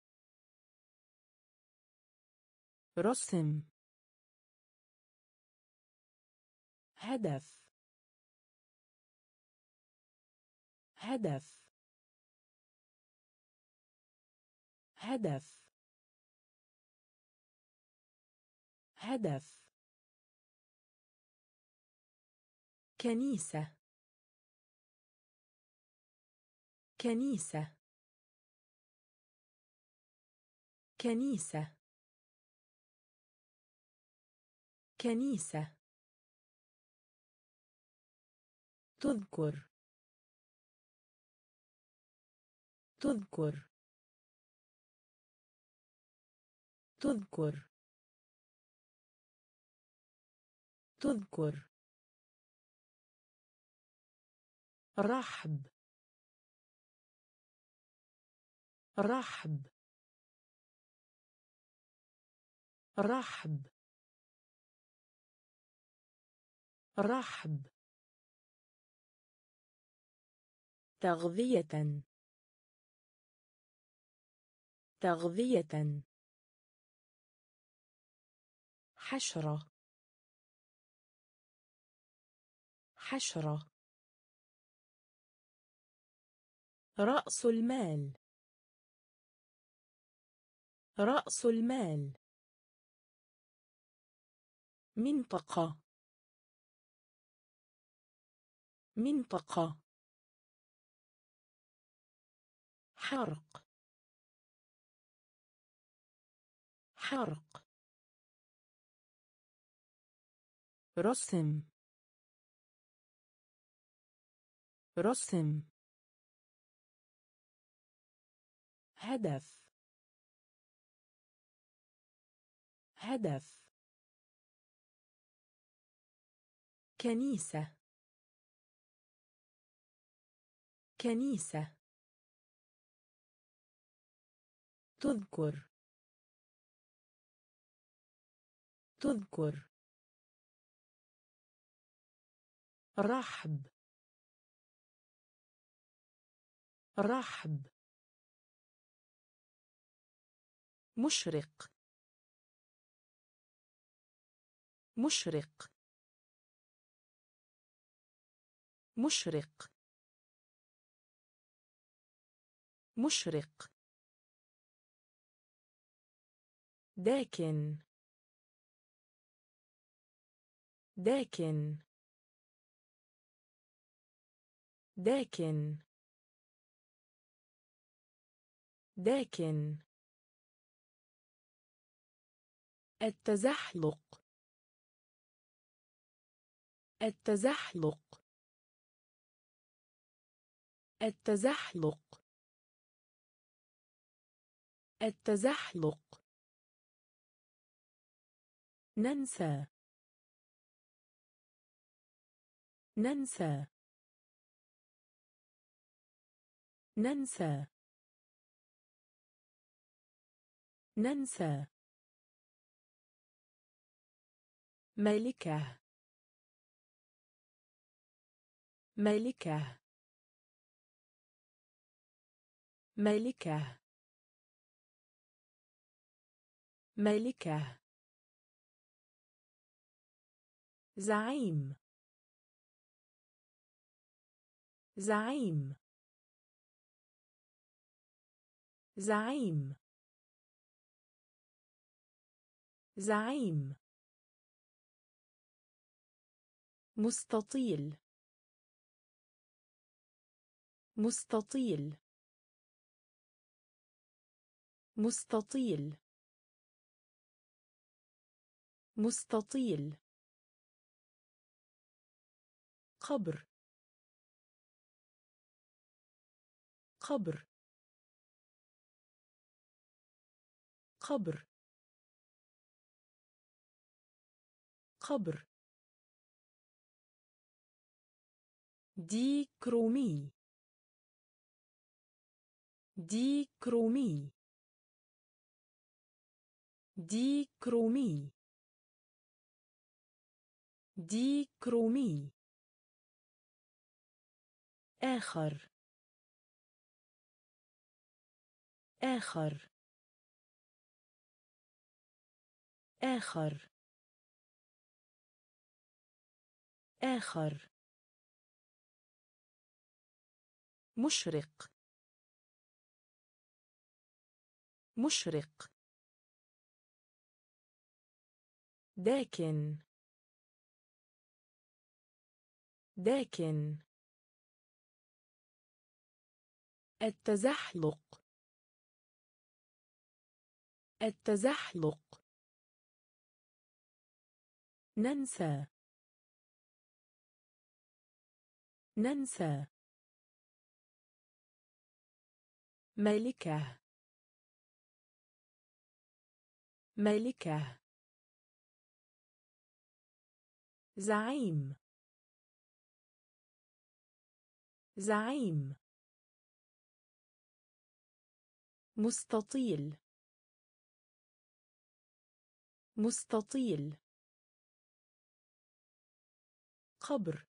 رسم هدف هدف هدف هدف كنيسة كنيسة كنيسة كنيسة تذكر تذكر تذكر تذكر رحب رحب رحب رحب تغذية تغذية حشرة حشرة رأس المال رأس المال منطقة منطقة حرق حرق رسم رسم هدف هدف كنيسة كنيسة تذكر تذكر رحب رحب مشرق مشرق مشرق مشرق داكن داكن داكن داكن التزحلق التزحلق التزحلق التزحلق ننسى ننسى ننسى ننسى. ملكة. ملكة. ملكة. ملكة. زعيم. زعيم. زعيم. زعيم. مستطيل. مستطيل. مستطيل. مستطيل. قبر. قبر. قبر. قبر. ديكرومي. ديكرومي. ديكرومي. ديكرومي. آخر. آخر. آخر. آخر. مشرق. مشرق. داكن. داكن. التزحلق. التزحلق. ننسى. ننسى. ملكة. ملكة. زعيم. زعيم. مستطيل. مستطيل. قبر.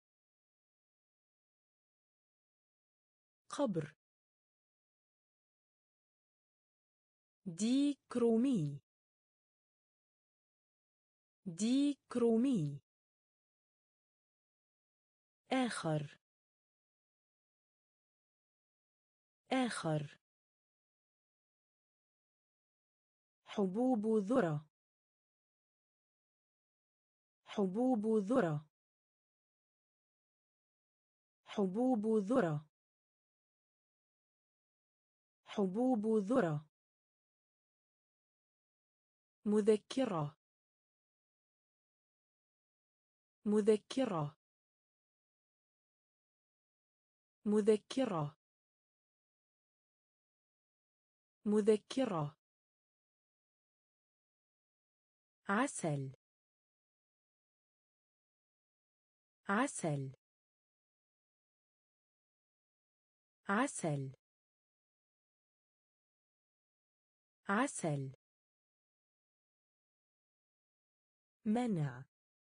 قبر. ديكرومي. ديكرومي. آخر. آخر. حبوب ذرة. حبوب ذرة. حبوب ذرة. حبوب ذرة. مذكرة. مذكرة. مذكرة. مذكرة. عسل. عسل. عسل. عسل. منع.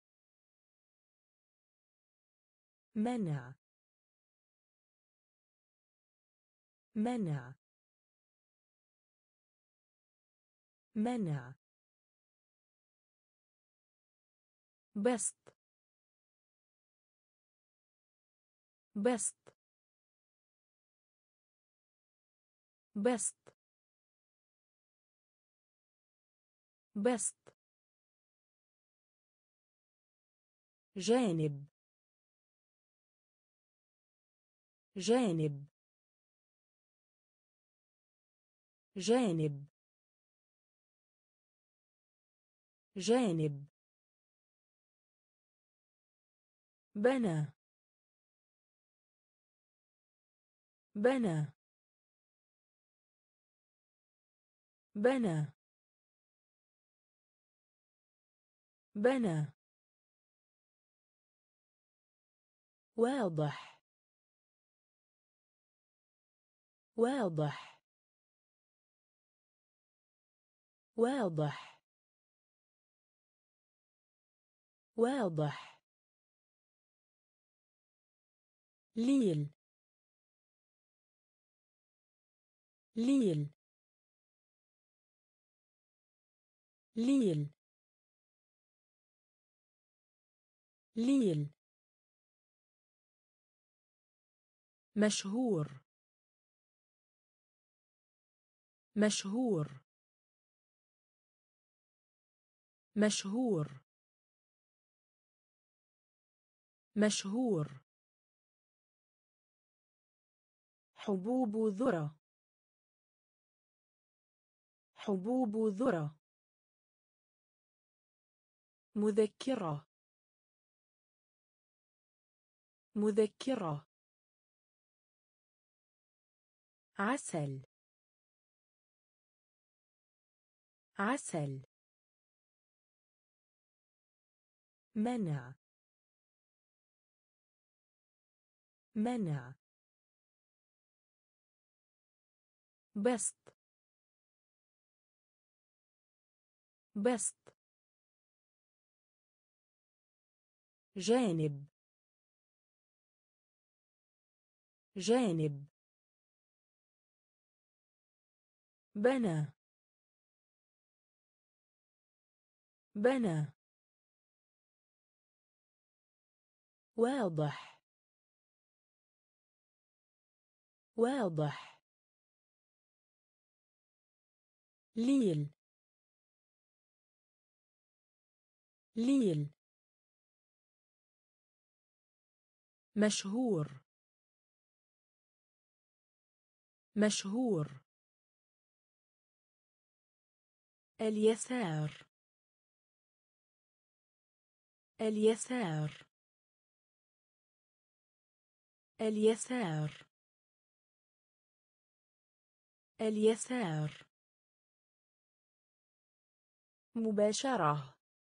منع. منع. منع. بسط. بسط. بسط. بسط. جانب. جانب. جانب. جانب. بنى. بنى. بنى. بنى. واضح. واضح. واضح واضح ليل ليل ليل ليل مشهور مشهور مشهور مشهور حبوب ذرة حبوب ذرة مذكرة مذكرة عسل عسل منع منع بسط بسط جانب جانب بنى بنى واضح واضح ليل ليل مشهور مشهور اليسار اليسار اليسار اليسار مباشرة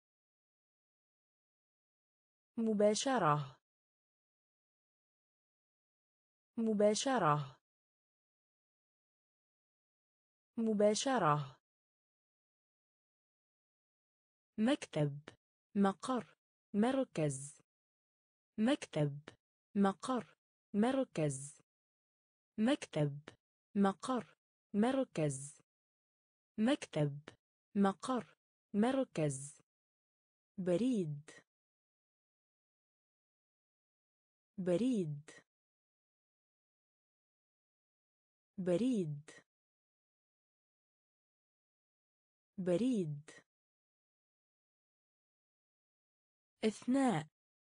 مباشرة مباشرة مباشرة مكتب مقر مركز مكتب مقر مركز مكتب مقر مركز مكتب مقر مركز بريد بريد بريد بريد اثناء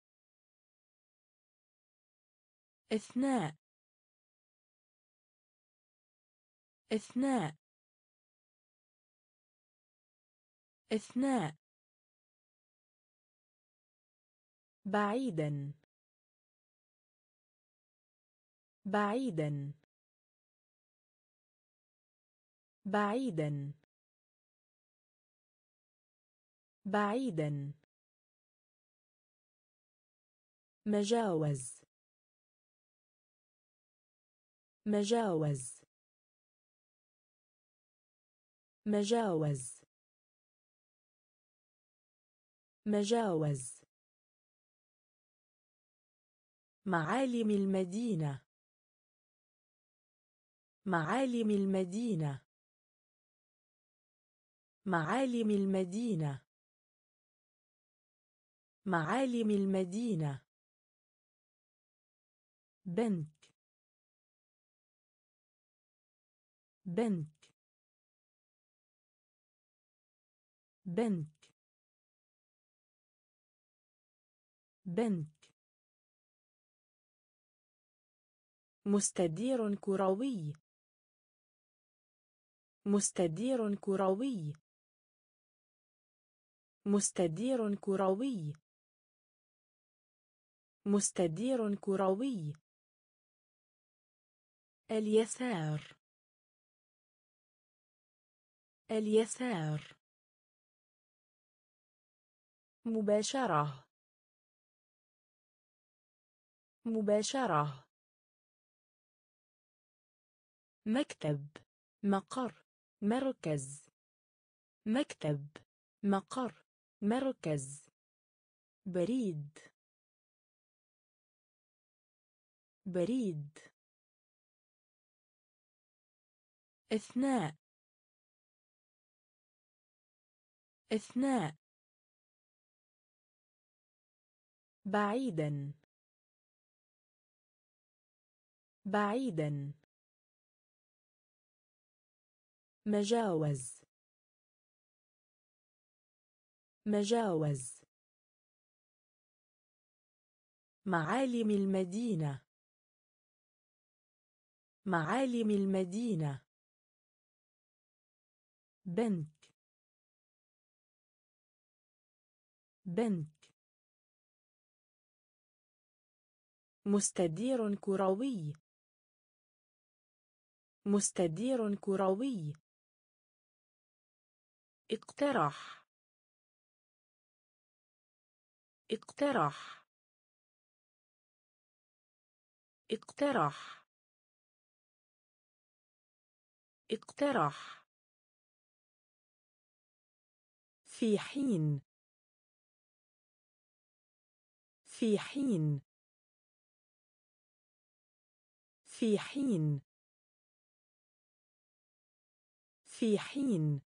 اثناء اثناء اثناء بعيدا بعيدا بعيدا بعيدا مجاوز مجاوز مجاوز مجاوز معالم المدينة معالم المدينة معالم المدينة معالم المدينة بنك بنك بنك بنك مستدير كروي مستدير كروي مستدير كروي مستدير كروي اليسار اليسار مباشرة مباشرة مكتب مقر مركز مكتب. مقر. مركز. بريد. بريد. أثناء. أثناء. بعيدا. بعيدا. مجاوز. مجاوز. معالم المدينة. معالم المدينة. بنك. بنك. مستدير كروي. مستدير كروي. اقترح. اقترح. اقترح. اقترح. في حين. في حين. في حين. في حين.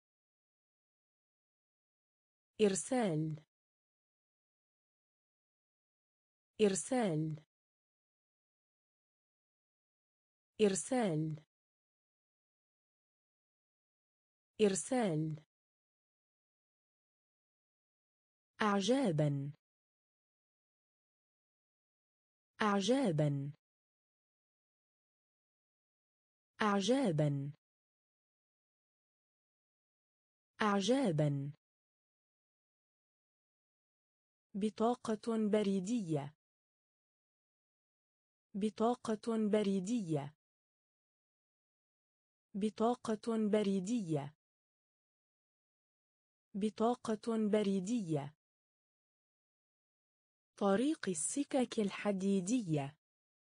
إرسال. إرسال. إرسال. إرسال. أعجابا. أعجابا. أعجابا. أعجابا. بطاقة بريدية. بطاقة بريدية. بطاقة بريدية. بطاقة بريدية. طريق السكك الحديدية.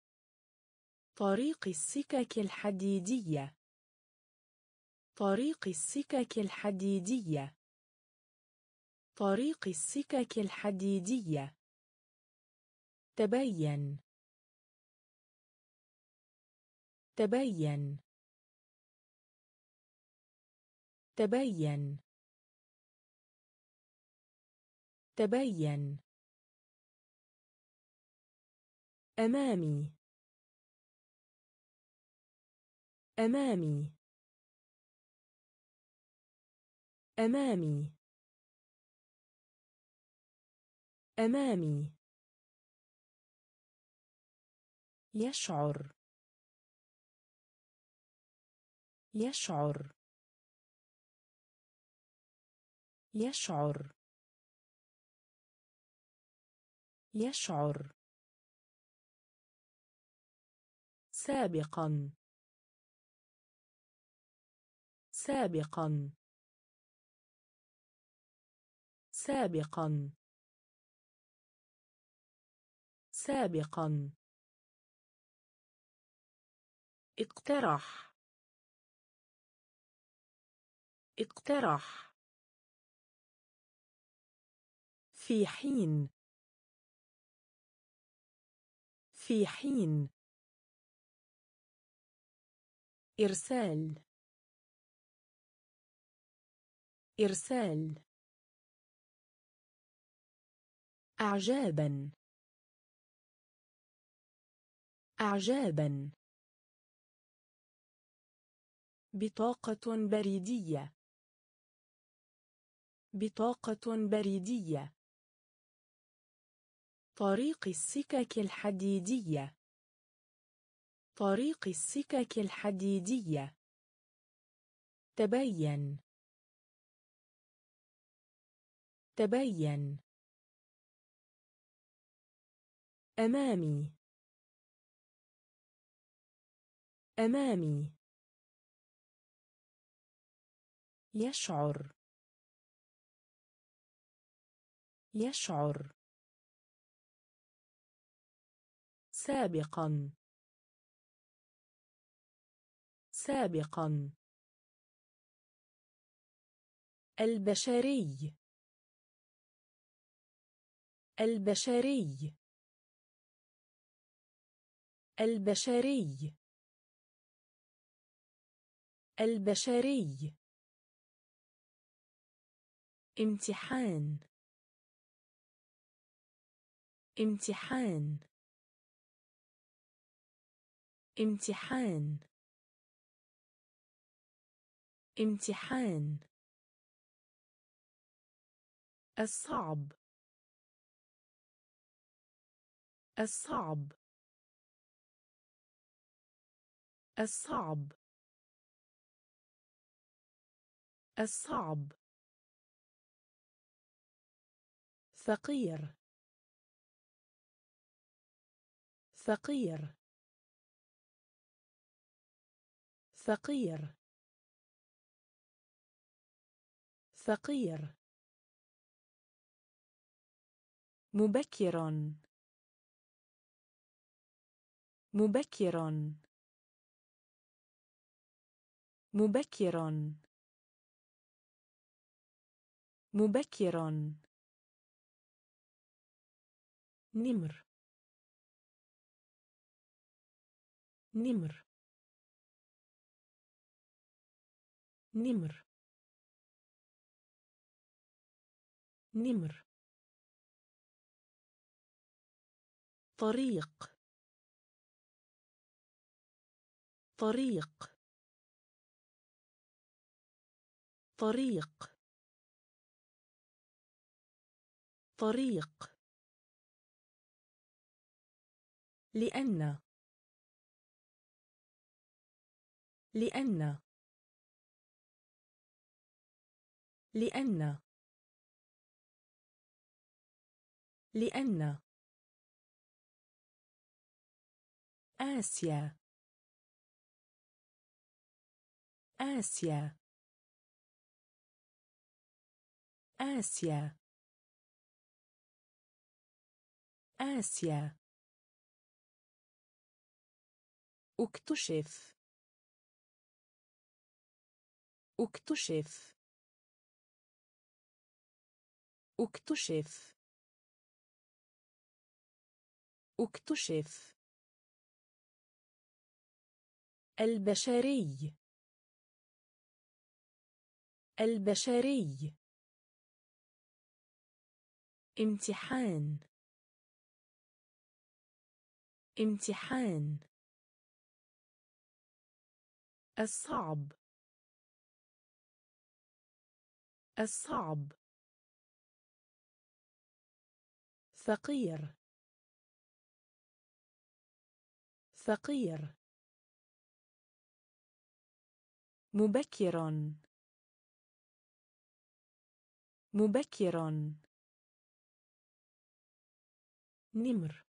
طريق السكك الحديدية. طريق السكك الحديدية. طريق السكك الحديدية. تبين. تبين. تبين. تبين. أمامي. أمامي. أمامي. أمامي. يشعر. يشعر. يشعر. يشعر. سابقا. سابقا. سابقا. سابقا. اقترح. اقترح. في حين. في حين. إرسال. إرسال. أعجابا. أعجابا. بطاقة بريدية. بطاقة بريدية. طريق السكك الحديدية. طريق السكك الحديدية. تبين. تبين. أمامي. أمامي. يشعر. يشعر. سابقا. سابقا. البشري البشري البشري البشري امتحان امتحان امتحان امتحان الصعب الصعب الصعب الصعب فقير فقير فقير فقير مبكر مبكر مبكر مبكر نمر نمر نمر نمر طريق طريق طريق طريق لأن لأن لأن لأن آسيا آسيا آسيا آسيا اكتشف اكتشف اكتشف اكتشف البشري البشري امتحان امتحان الصعب الصعب فقير فقير مبكر مبكر نمر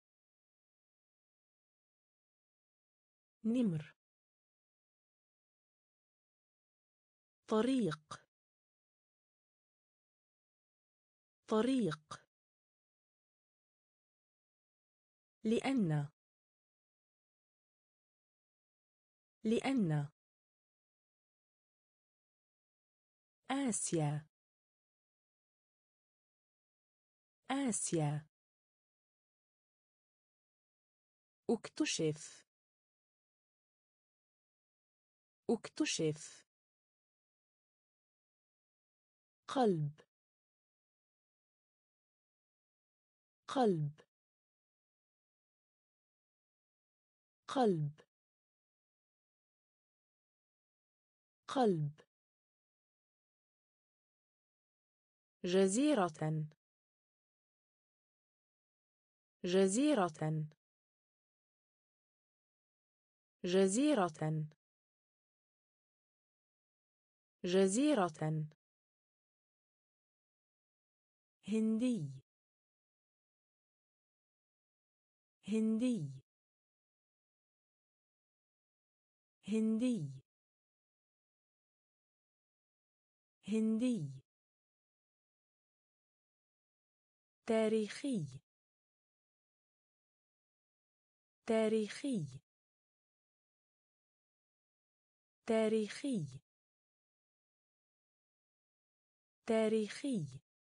نمر طريق طريق لأن لأن آسيا آسيا اكتشف اكتشف قلب قلب قلب قلب جزيرة جزيرة جزيرة جزيرة هندي هندي هندي هندي تاريخي تاريخي تاريخي تاريخي.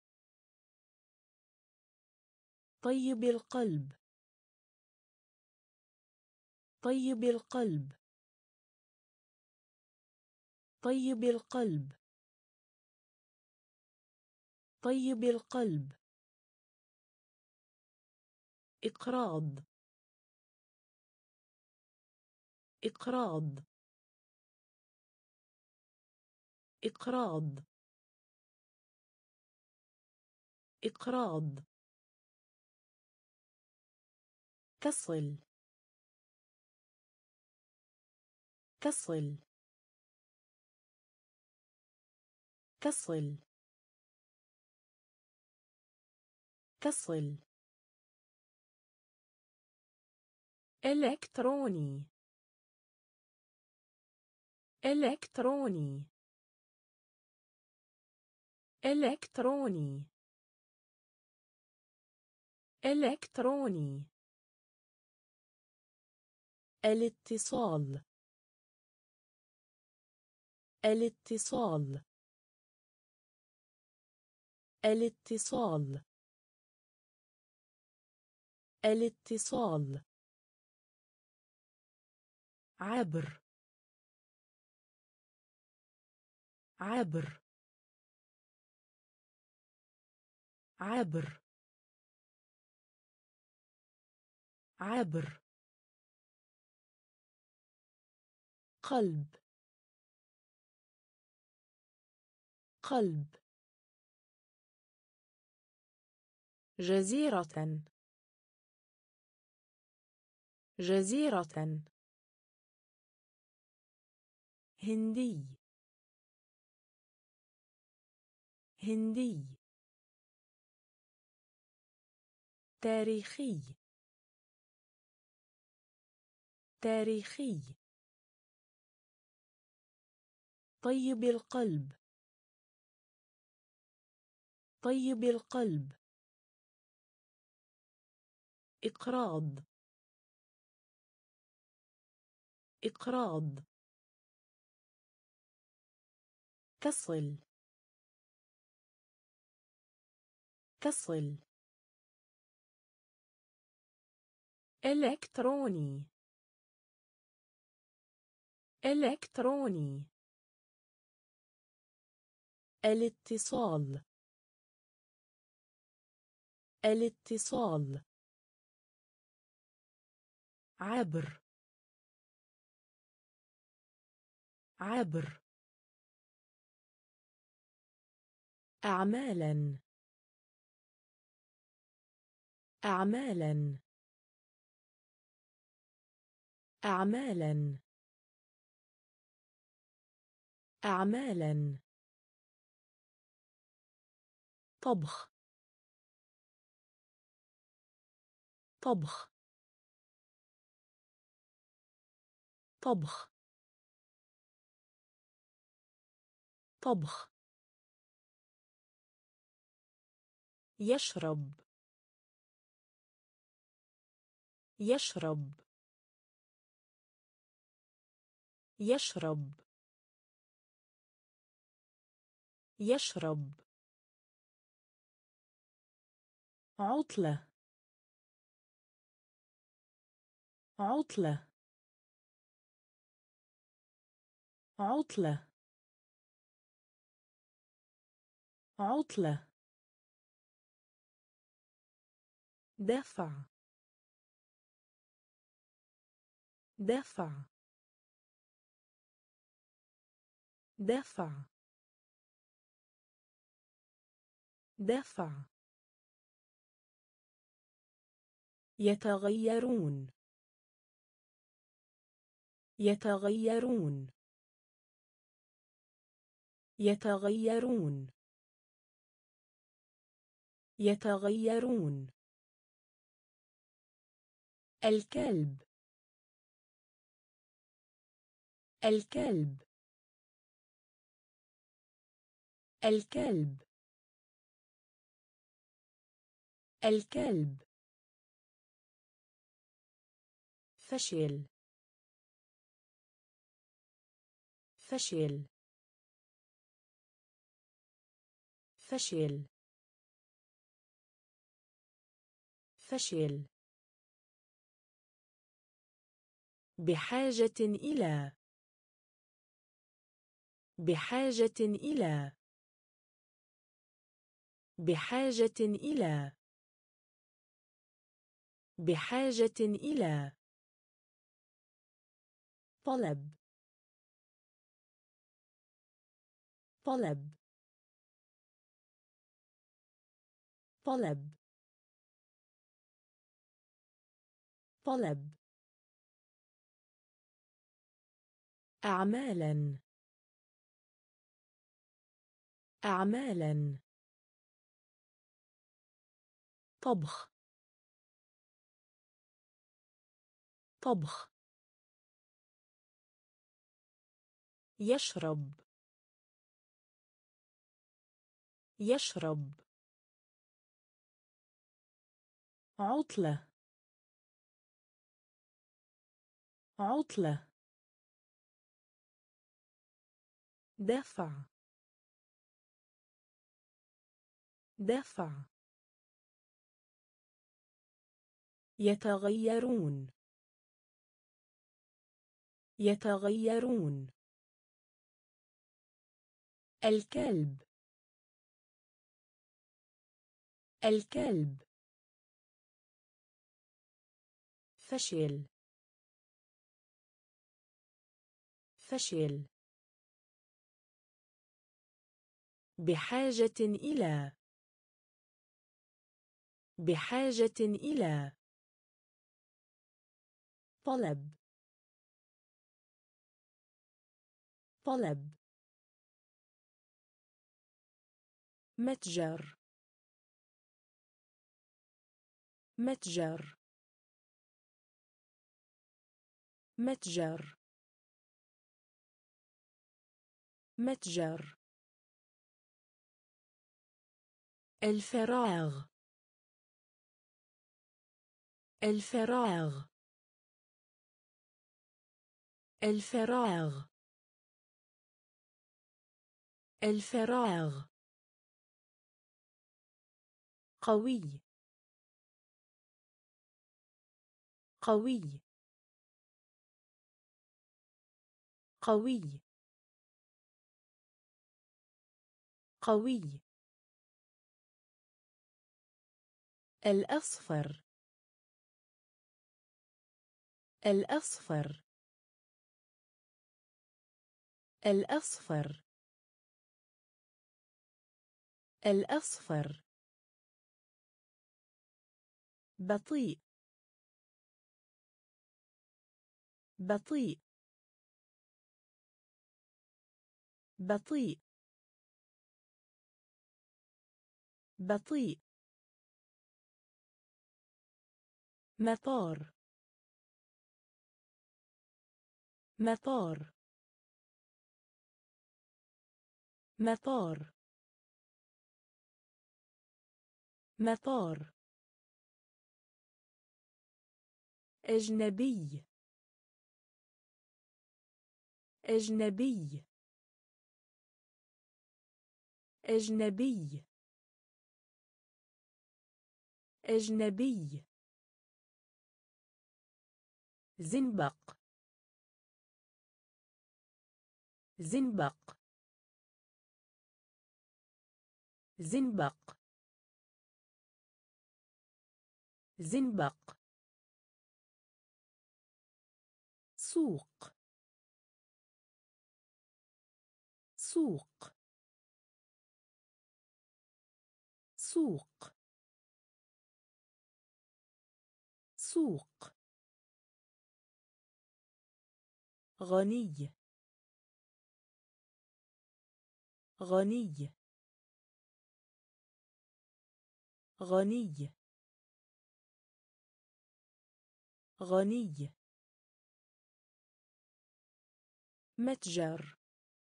طيب القلب. طيب القلب. طيب القلب. طيب القلب. إقراض. إقراض. إقراض. إقراض. كسل. كسل. كسل. كسل. إلكتروني. إلكتروني. إلكتروني. إلكتروني. الاتصال. الاتصال. الاتصال. الاتصال. عبر. عبر. عبر. عبر. قلب. قلب. جزيرة. جزيرة. هندي. هندي. تاريخي. تاريخي. طيب القلب. طيب القلب. إقراض. إقراض. كسل. كسل. إلكتروني. إلكتروني. الاتصال. الاتصال. عبر. عبر. أعمالا. أعمالا. أعمالا. أعمالا. طبخ. طبخ. طبخ. طبخ. يشرب. يشرب. يشرب. يشرب. عطلة. عطلة. عطلة. عطلة. دفع. دفع. دفع. دفع. يتغيرون. يتغيرون. يتغيرون. يتغيرون. الكلب. الكلب. الكلب. الكلب. فشل. فشل. فشل فشل بحاجة إلى بحاجة إلى بحاجة إلى بحاجة إلى طلب طلب طلب طلب أعمالا أعمالا طبخ طبخ يشرب يشرب عطلة عطلة دفع دفع يتغيرون يتغيرون الكلب الكلب فشل فشل بحاجة إلى بحاجة إلى طلب طلب متجر متجر متجر متجر الفراغ الفراغ الفراغ الفراغ قوي قوي قوي قوي الأصفر الأصفر الأصفر الأصفر بطيء بطيء بطيء بطيء مطار مطار مطار مطار أجنبي أجنبي أجنبي أجنبي زنبق زنبق زنبق زنبق سوق سوق سوق سوق غني غني غني غني متجر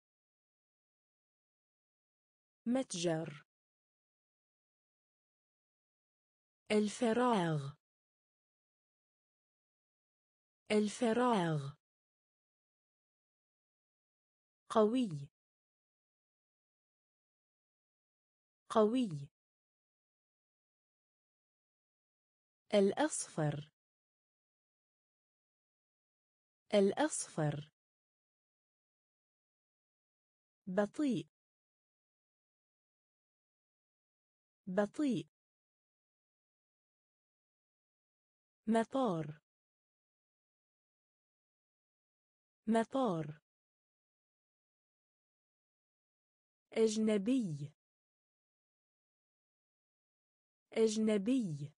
متجر الفراغ الفراغ قوي قوي. الأصفر. الأصفر. بطيء. بطيء. مطار. مطار. أجنبي. أجنبي.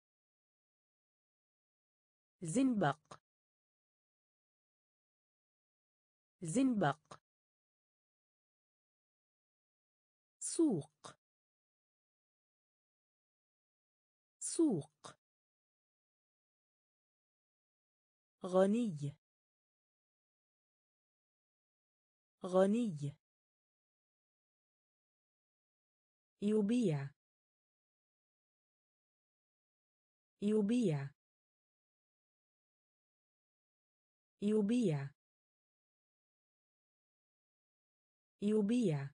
زنبق. زنبق. سوق. سوق. غني. غني. يبيع. يبيع. يبيع. يبيع.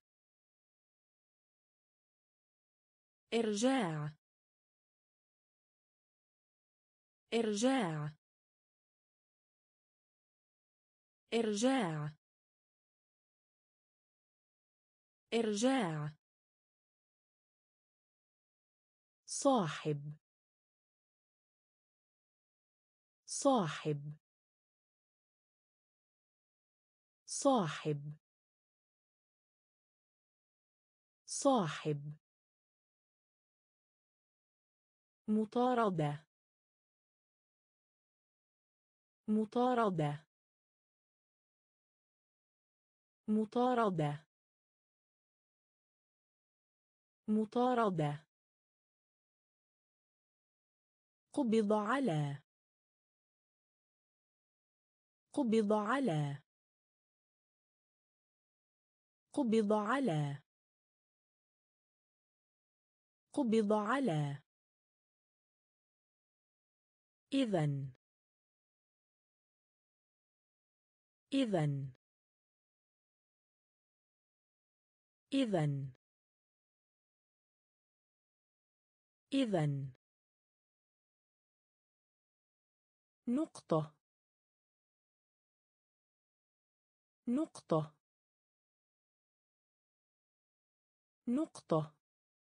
إرجاع. إرجاع. إرجاع. إرجاع. صاحب. صاحب. صاحب. صاحب. مطاردة. مطاردة. مطاردة. مطاردة. قبض على. قبض على. قبض على. قبض على. إذن. إذن. إذن. إذن. نقطة. نقطة. نقطة.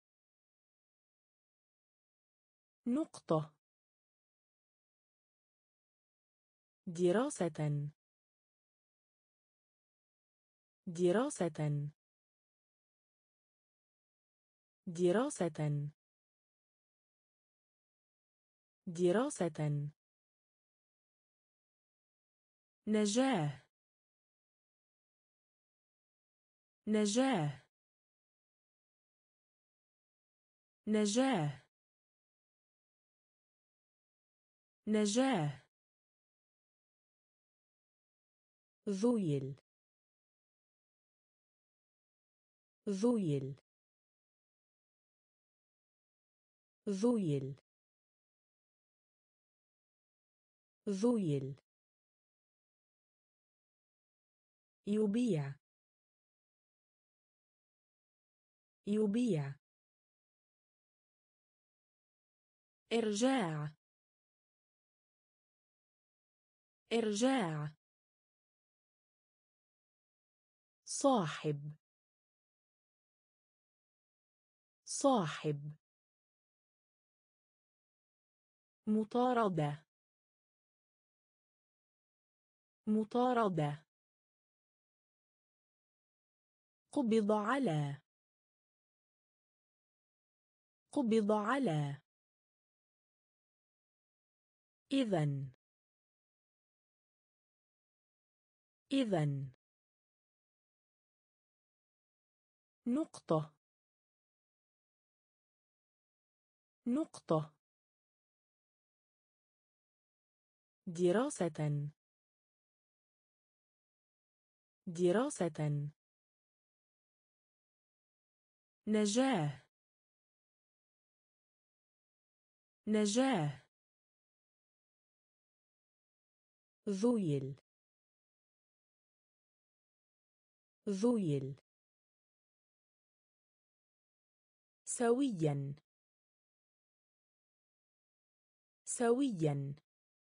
نقطة. دراسة. دراسة. دراسة. دراسة. نجاة. نجاة. نجاة. نجاة. ذويل. ذويل. ذويل. ذويل. يبيع. يبيع. إرجاع. إرجاع. صاحب. صاحب. مطاردة. مطاردة. قبض على. قبض على. إذن. إذن. نقطة. نقطة. دراسة. دراسة. نجاة. نجاة. ذويل. ذويل. سويا سويا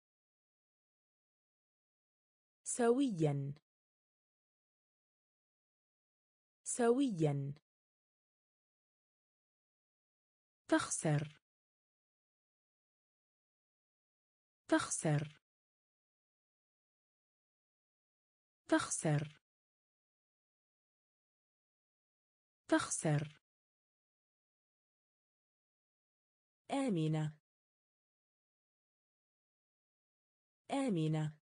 سويا سويا تخسر تخسر تخسر تخسر آمنة آمنة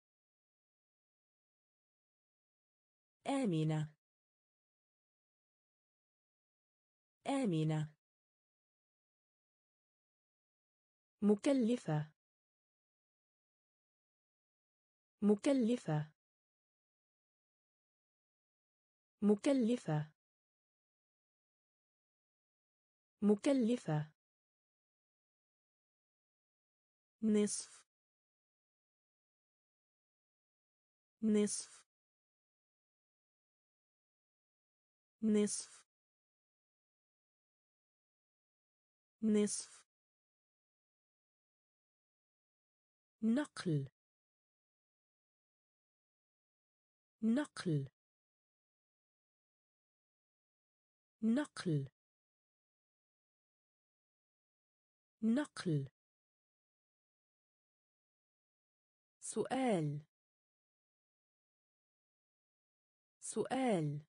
آمنة آمنة مكلفة مكلفة مكلفة مكلفة نصف نصف نصف نصف نقل نقل نقل نقل سؤال سؤال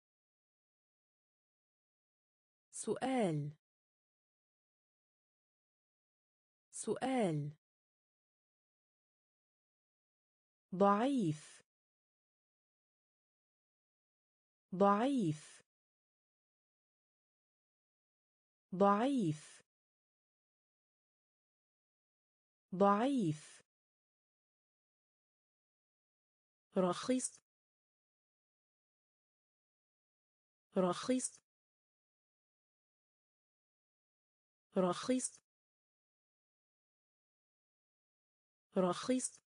سؤال سؤال ضعيف ضعيف ضعيف ضعيف رخيص رخيص رخيص رخيص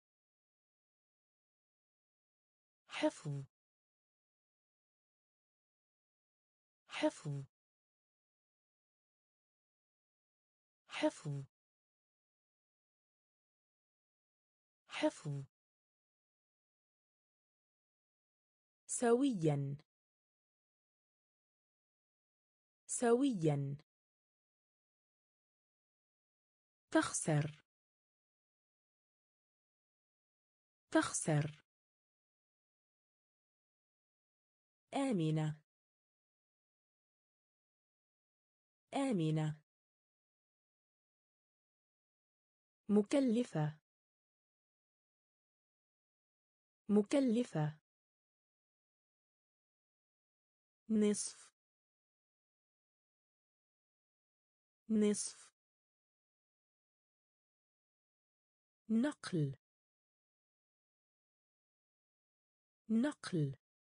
حفظ حفظ حفظ حفظ سويا سويا تخسر تخسر آمنة آمنة مكلفة مكلفة نصف نصف نقل نقل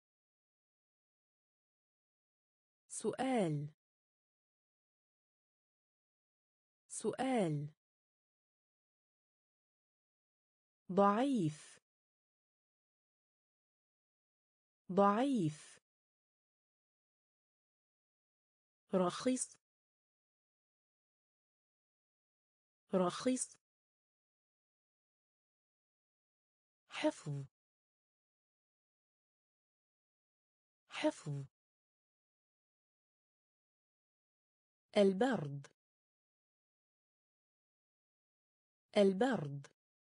سؤال سؤال ضعيف ضعيف رخيص رخيص حفظ حفظ البرد البرد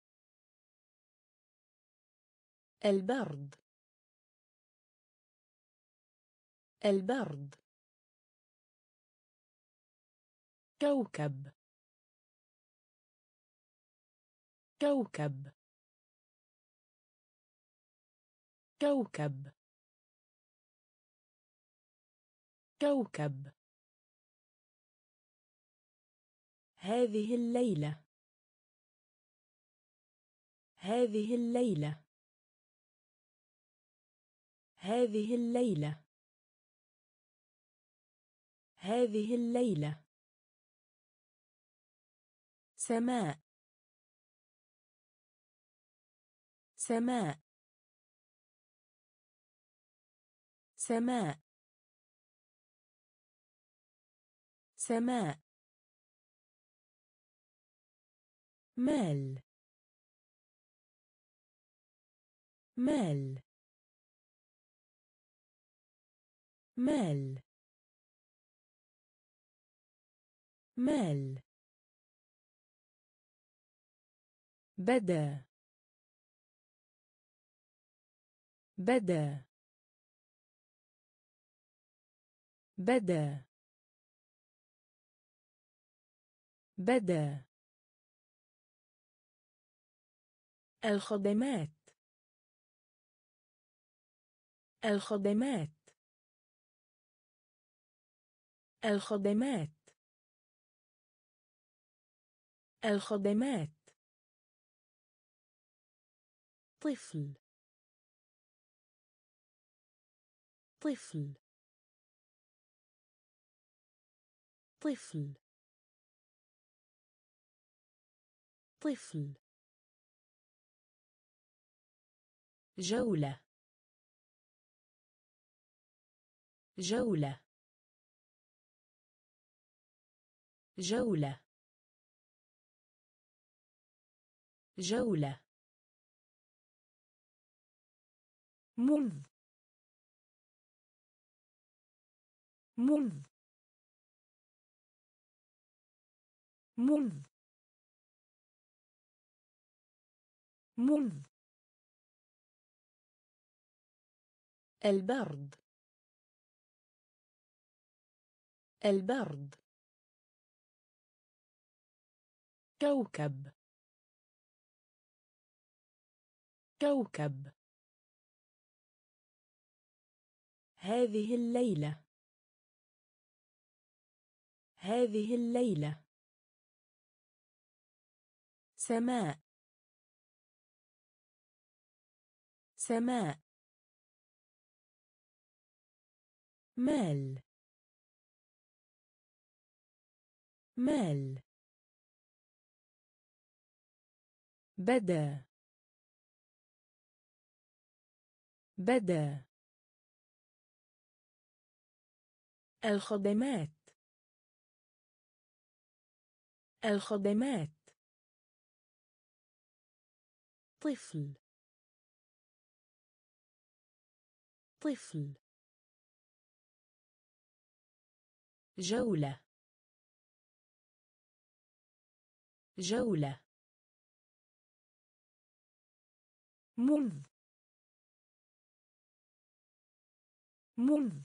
البرد البرد كوكب كوكب كوكب كوكب هذه الليلة هذه الليلة هذه الليلة هذه الليلة سماء سماء سماء سماء مال مال مال مال بدا بدا بدا بدا الخدمات الخدمات الخدمات الخدمات طفل طفل طفل طفل جولة جولة جولة جولة منذ منذ منذ منذ البرد البرد كوكب كوكب هذه الليلة هذه الليلة سماء سماء مال مال بدا بدا الخدمات الخدمات طفل طفل جولة جولة منذ منذ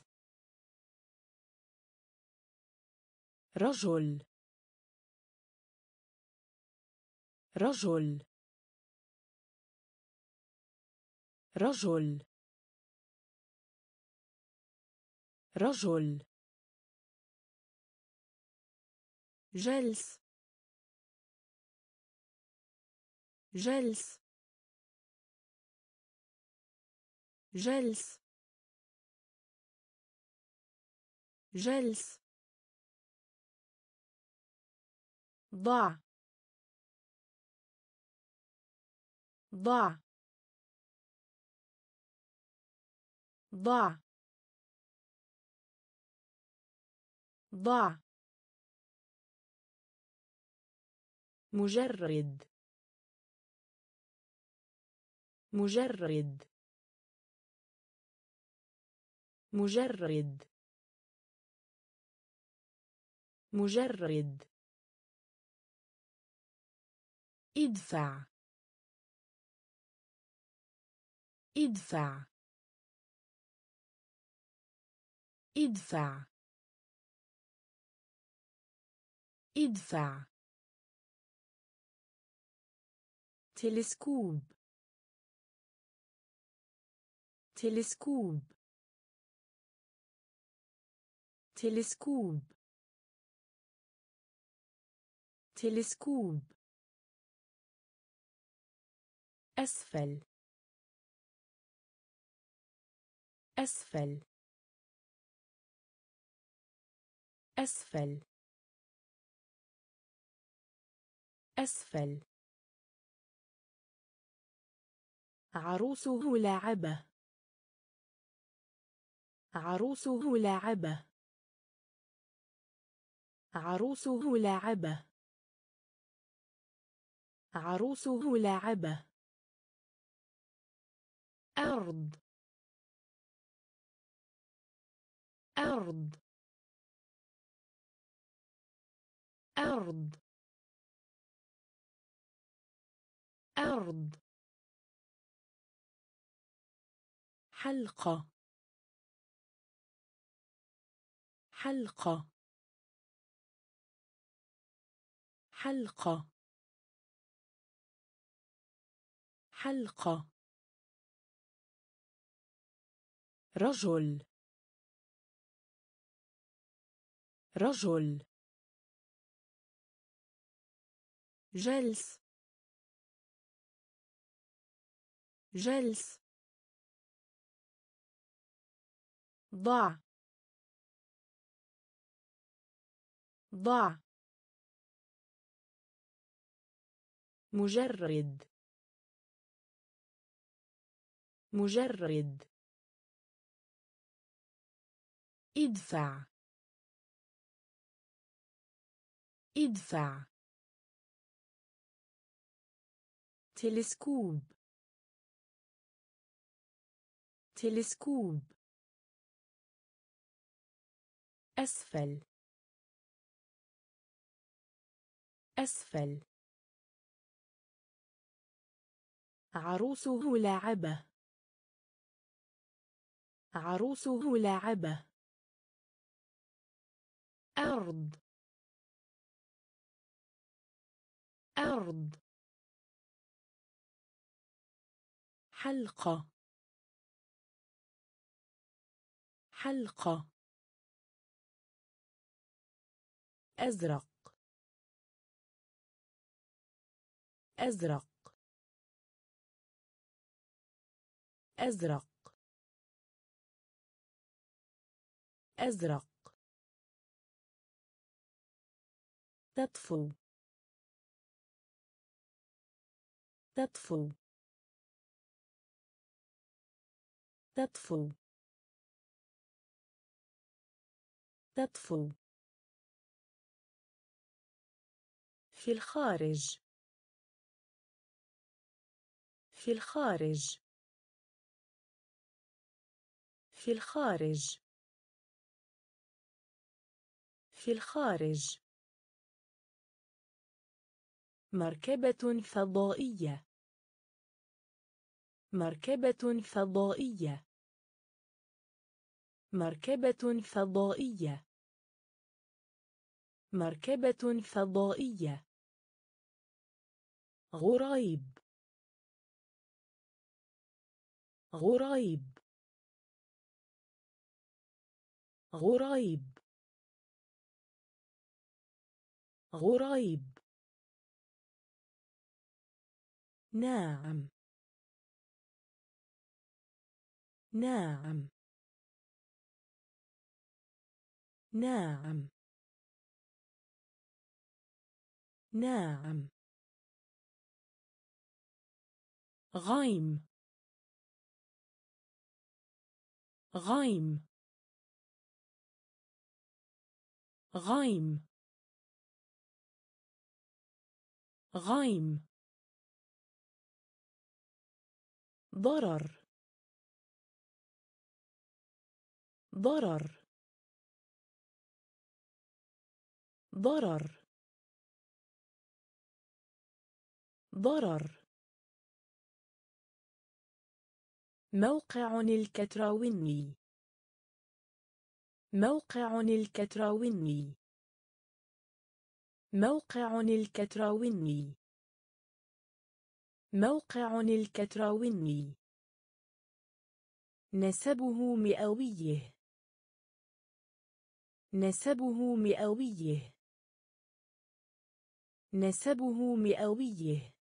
رجل رجل رجل رجل جلس جلس جلس جلس ضع ضع ضع ضع مجرد مجرد مجرد مجرد ادفع ادفع ادفع ادفع تلسكوب تلسكوب تلسكوب تلسكوب أسفل أسفل أسفل أسفل عروسه لاعبة عروسه لاعبة عروسه لاعبة. عروسه لاعبة. أرض. أرض. أرض. أرض. حلقة. حلقة. حلقة. حلقة. رجل. رجل. جلس. جلس. ضع. ضع. مجرد. مجرد. ادفع. ادفع. تلسكوب. تلسكوب. أسفل. أسفل. عروسه لاعبة. عروسه لاعبة. أرض. أرض. حلقة. حلقة. أزرق. أزرق. أزرق. أزرق. تطفو. تطفو. تطفو. تطفو. في الخارج. في الخارج. في الخارج. في الخارج. مركبة فضائية. مركبة فضائية. مركبة فضائية. مركبة فضائية. غريب. غريب. غريب. غريب. ناعم. ناعم. ناعم. ناعم. غيم. غيم. غيم. غيم. ضرر. ضرر. ضرر. ضرر. موقع الكتراوني. موقع الكتراوني. موقع الكتراوني. موقع الكتراوني. نسبه مئويه. نسبه مئويه. نسبه مئويه.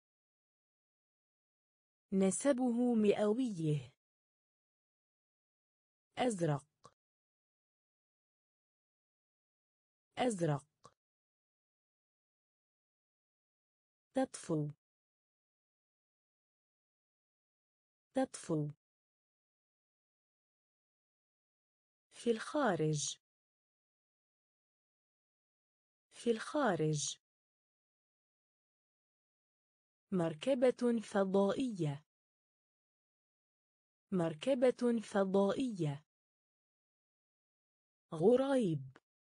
نسبه مئويه. أزرق. أزرق. تطفو. تطفو. في الخارج. في الخارج. مركبة فضائية. مركبة فضائية. غريب.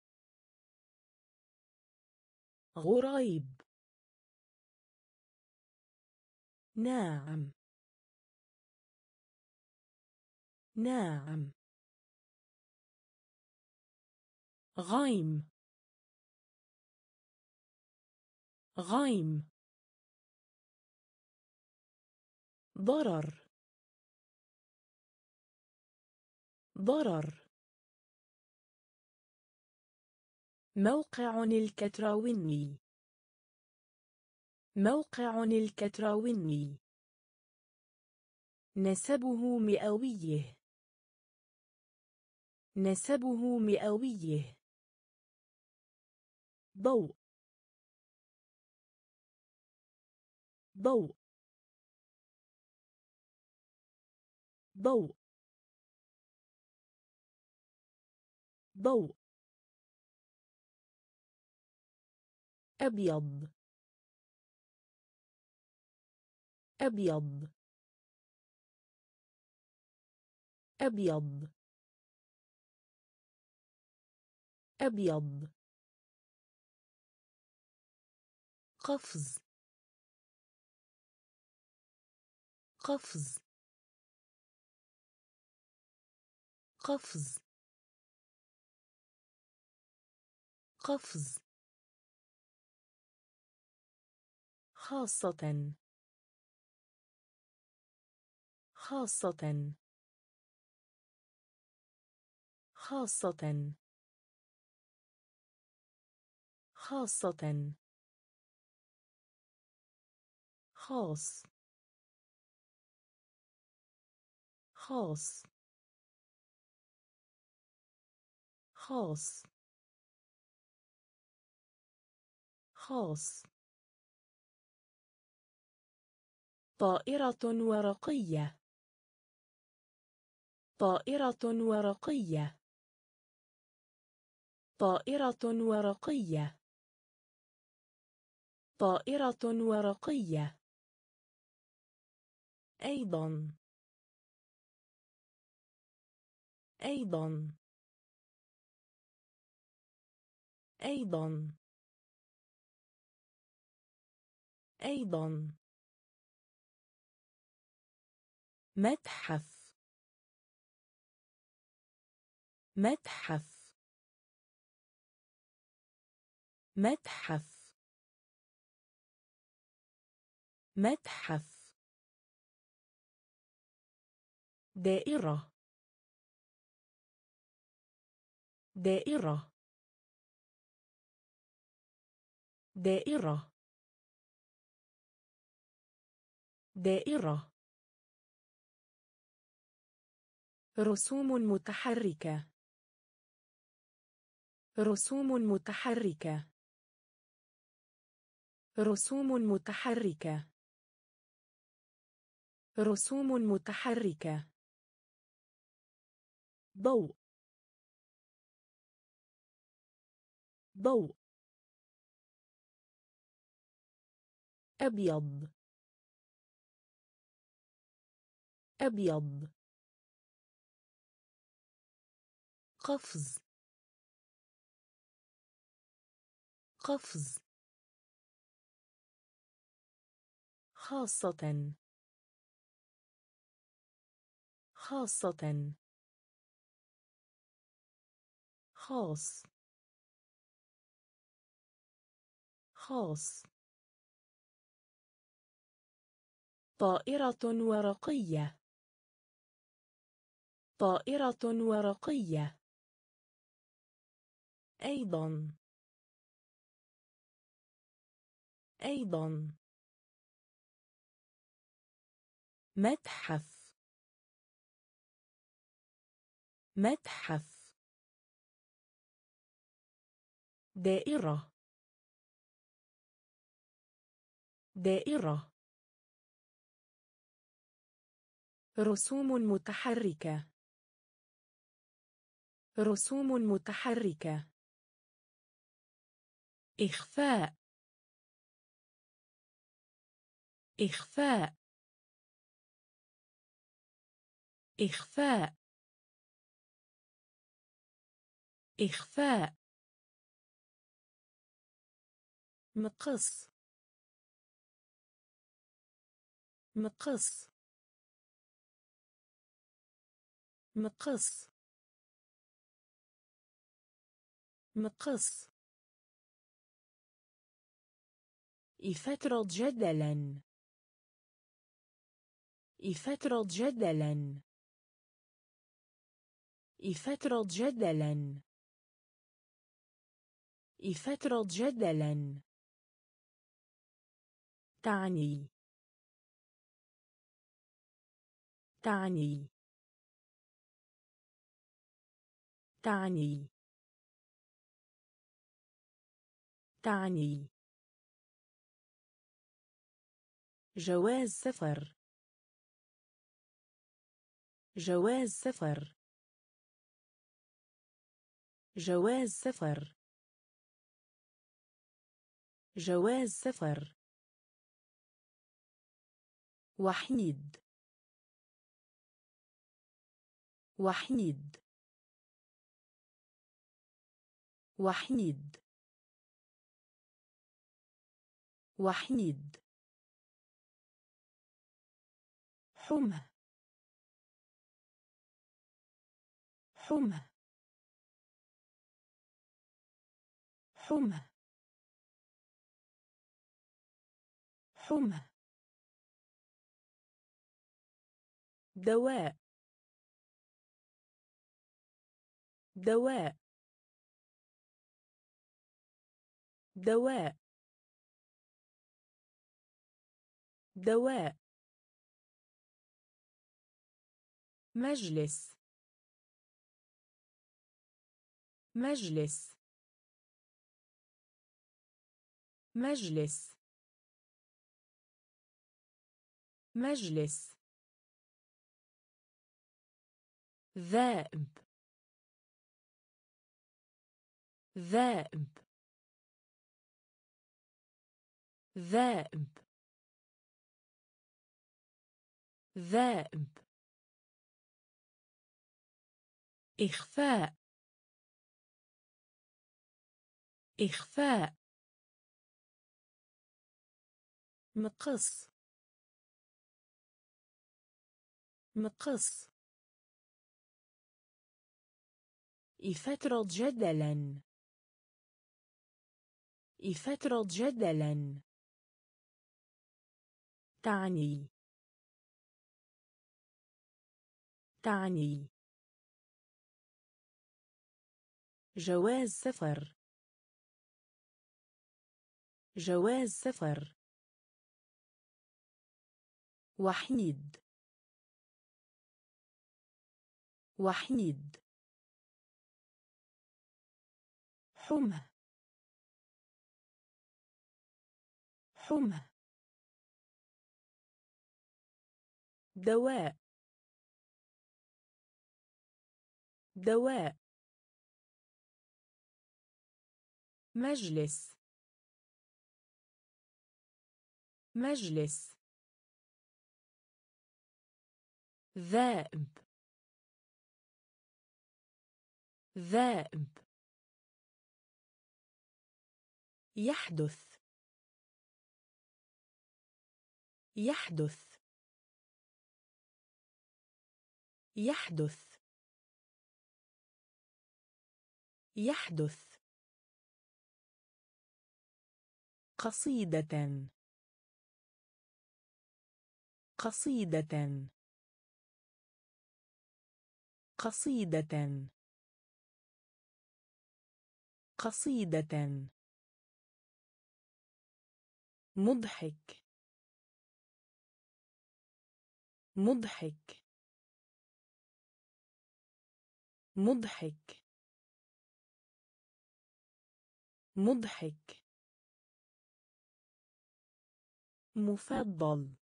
غريب. نعم. نعم. غيم. غيم. ضرر. ضرر. موقع الكتراوني. موقع الكتراوني. نسبه مئويه. نسبه مئويه. ضوء. ضوء. ضوء. ضوء. أبيض. أبيض. أبيض. أبيض. قفز. قفز. قفز. قفز. خاصة. خاصة. خاصة. خاصة. خاص. خاص. خاص. خاص. طائرة ورقية. طائرة ورقية. طائرة ورقية. طائرة ورقية. أيضا. أيضا. أيضا. أيضا. متحف. متحف. متحف. متحف. دائرة. دائرة. دائرة. دائرة. رسوم متحركة. رسوم متحركة. رسوم متحركة. رسوم متحركة. ضوء. ضوء. أبيض. أبيض. قفز. قفز. خاصة. خاصة. خاص. خاص. طائرة ورقية. طائرة ورقية. أيضا. أيضا. متحف. متحف. دائرة. دائرة. رسوم متحركة. رسوم متحركة. إخفاء إخفاء إخفاء إخفاء مقص مقص مقص مقص إفترض جدلا إفترض جدلا إفترض جدلا إفترض جدلا تعني تعني تعني تعني جواز سفر جواز سفر جواز سفر جواز سفر وحيد وحيد وحيد وحيد حمى حمى حمى حمى دواء دواء دواء دواء مجلس مجلس مجلس مجلس ذائب ذائب ذائب ذائب إخفاء إخفاء مقص مقص إفترض جدلا إفترض جدلا تعني تعني جواز سفر جواز سفر وحيد وحيد حمى حمى دواء دواء مجلس مجلس ذائب ذائب يحدث يحدث يحدث يحدث قصيدة قصيدة قصيدة قصيدة مضحك مضحك مضحك مضحك مفضل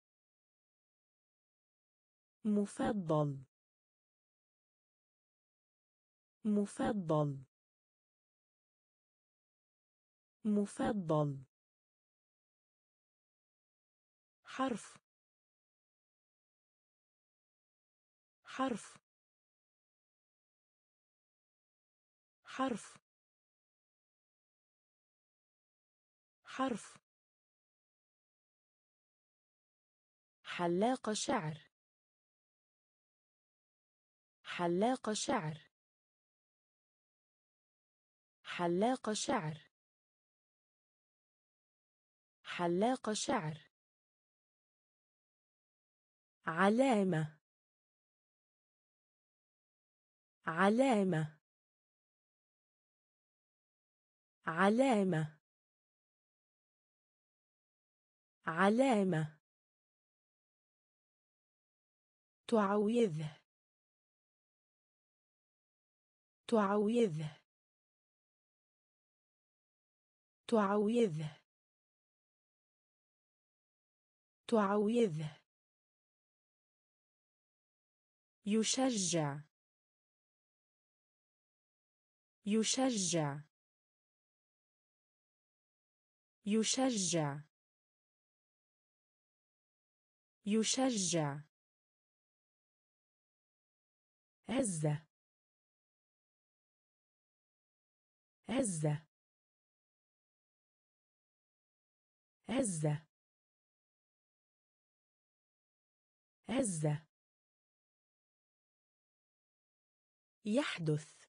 مفضل مفضل مفضل حرف حرف حرف حرف حلاق شعر حلاق شعر حلاق شعر حلاق شعر علامة علامة علامة علامة تعويض تعويض تعويض تعويض يشجع يشجع يشجع يشجع عزة عزة عزة عزة يحدث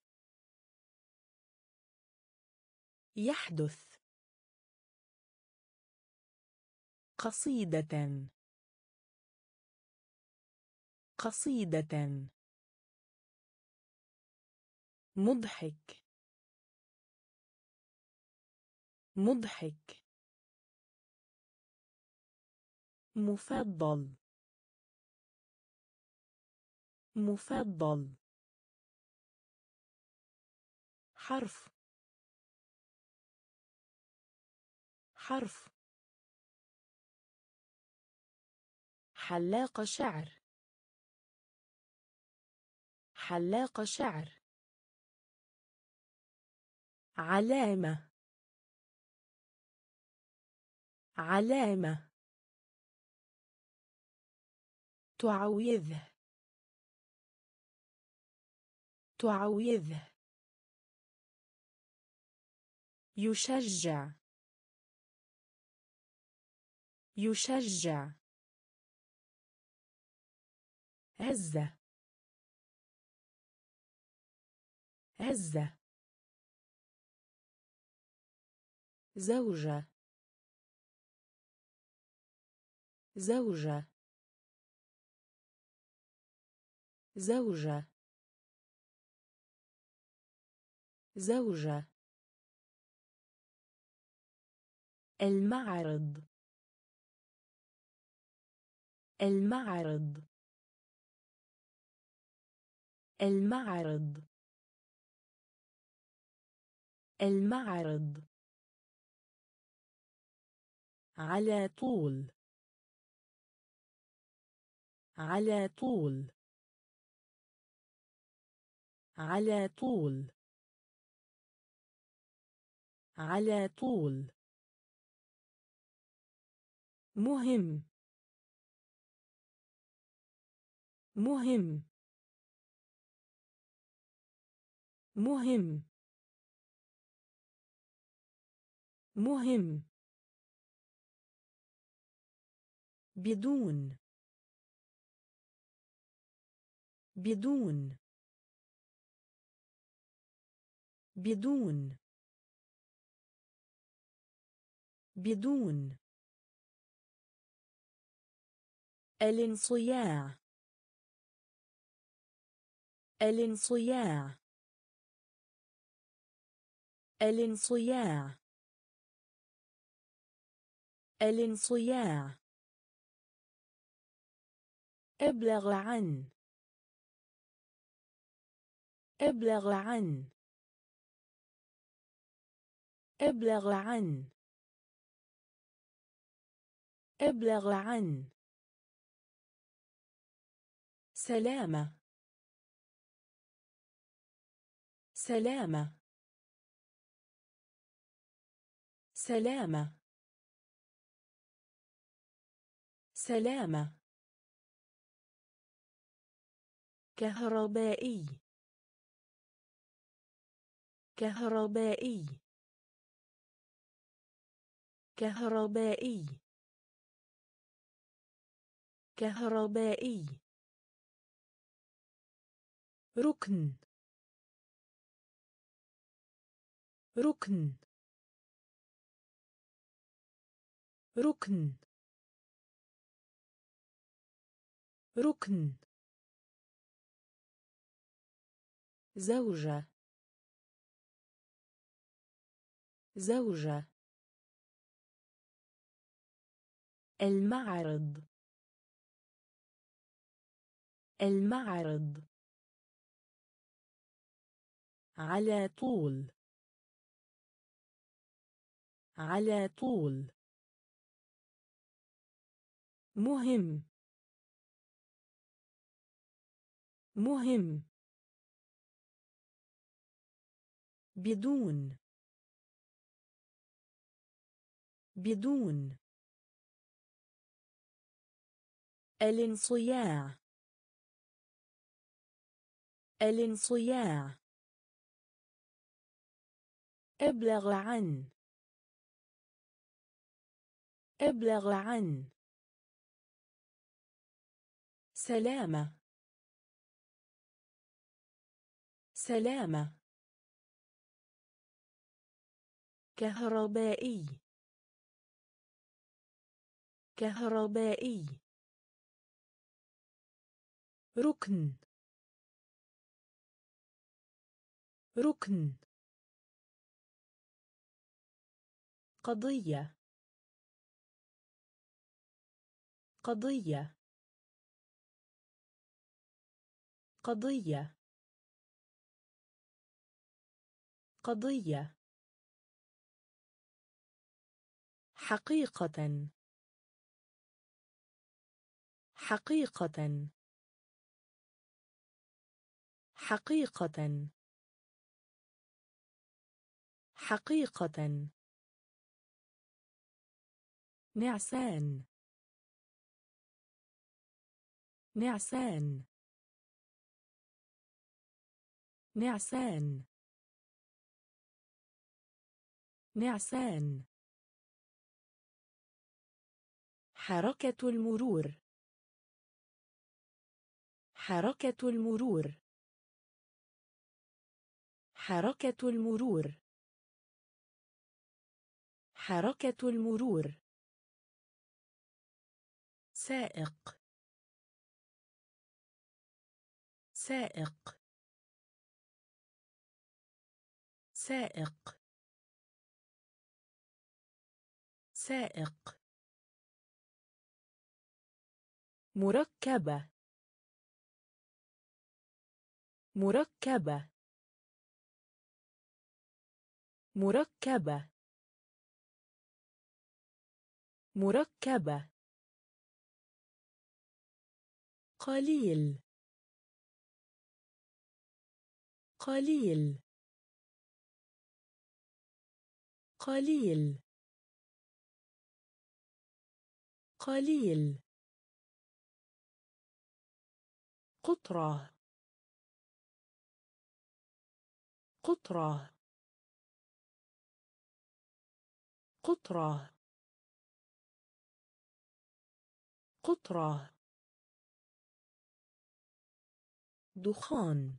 يحدث قصيدة قصيدة مضحك مضحك مفضل مفضل حرف حرف حلاق شعر حلاق شعر علامة علامة تعويض تعويض يشجع يشجع عزة عزة زوجة زوجة زوجة زوجة المعرض المعرض المعرض المعرض على طول على طول على طول على طول مهم مهم مهم مهم بدون بدون بدون بدون الانصياع الانصياع الانصياع الانصياع ابلغ عن ابلغ عن ابلغ عن ابلغ عن سلامة سلامة سلامة سلامة كهربائي كهربائي كهربائي كهربائي ركن ركن ركن ركن زوجة زوجة المعرض المعرض على طول على طول مهم مهم بدون بدون الانصياع الانصياع أبلغ عن أبلغ عن سلامة سلامة كهربائي كهربائي ركن ركن قضية قضية قضية قضية حقيقة حقيقة حقيقة حقيقة نعسان نعسان نعسان نعسان حركة المرور حركة المرور حركة المرور حركة المرور سائق سائق سائق سائق مركبة مركبة مركبة مركبة قليل قليل قليل قليل قطرة قطرة قطرة قطرة دخان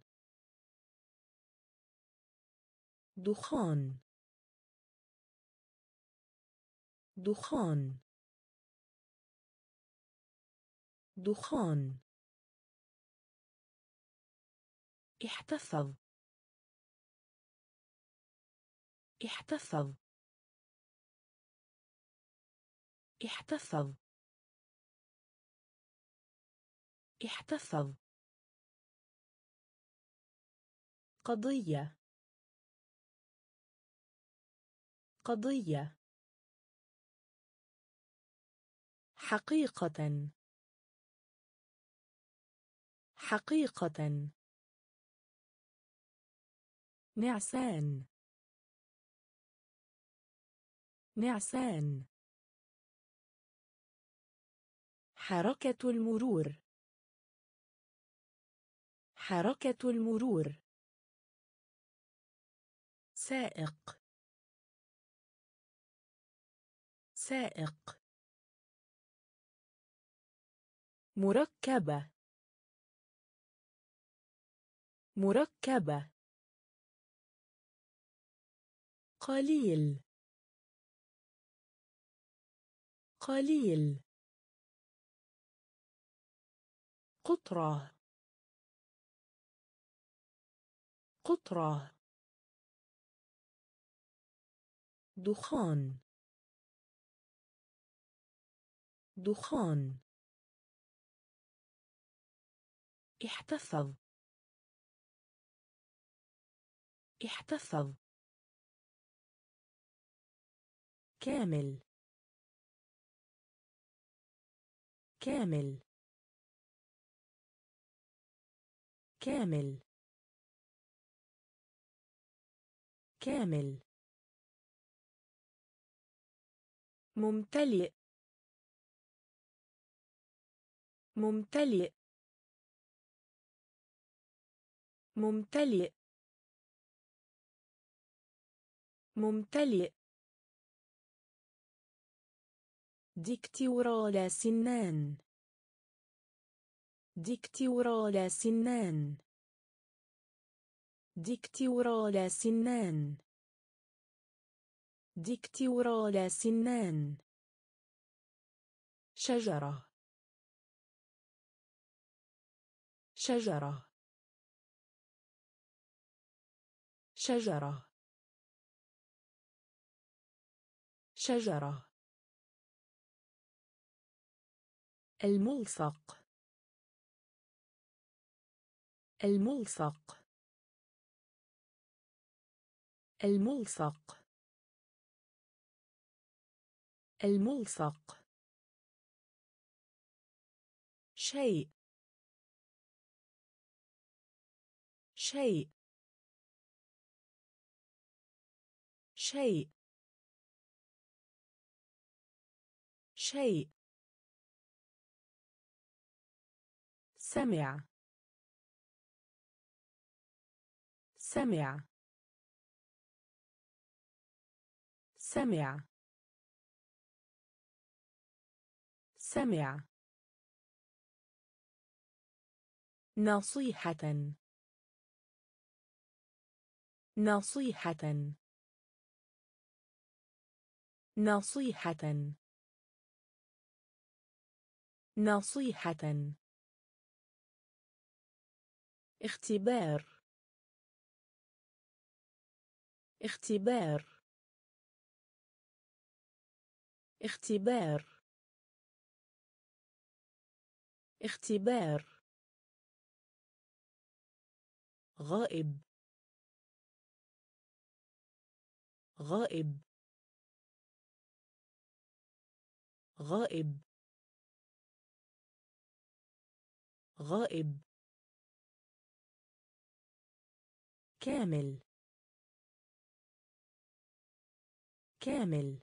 دخان دخان دخان احتفظ احتفظ احتفظ احتفظ قضية قضية حقيقة حقيقة نعسان نعسان. حركة المرور. حركة المرور. سائق. سائق. مركبة. مركبة. قليل. قليل. قطرة. قطرة. دخان. دخان. احتفظ. احتفظ. كامل. كامل. كامل. كامل. ممتلئ. ممتلئ. ممتلئ. ممتلئ. ديكتورال سنان. ديكتورال سنان. ديكتورال سنان. ديكتورال سنان. شجرة. شجرة. شجرة. شجرة. الملصق. الملصق. الملصق. الملصق. شيء. شيء. شيء. شيء. سمع. سمع. سمع. سمع. نصيحة. نصيحة. نصيحة. نصيحة. اختبار. اختبار. اختبار. اختبار. غائب. غائب. غائب. غائب. كامل. كامل.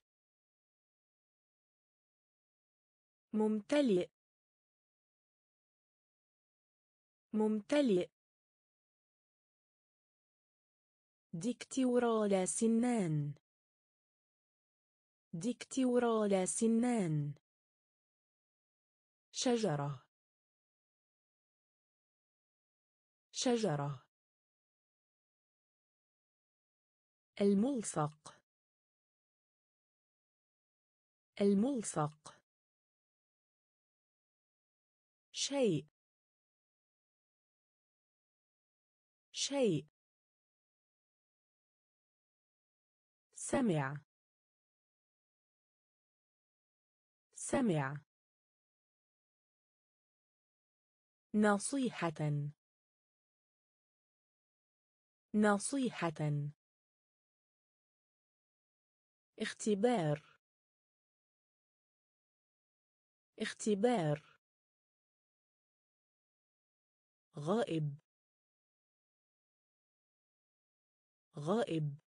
ممتلئ. ممتلئ. ديكتورال سنان. ديكتورال سنان. شجرة. شجرة. الملصق. الملصق. شيء. شيء. سمع. سمع. نصيحة. نصيحة. اختبار. اختبار. غائب. غائب.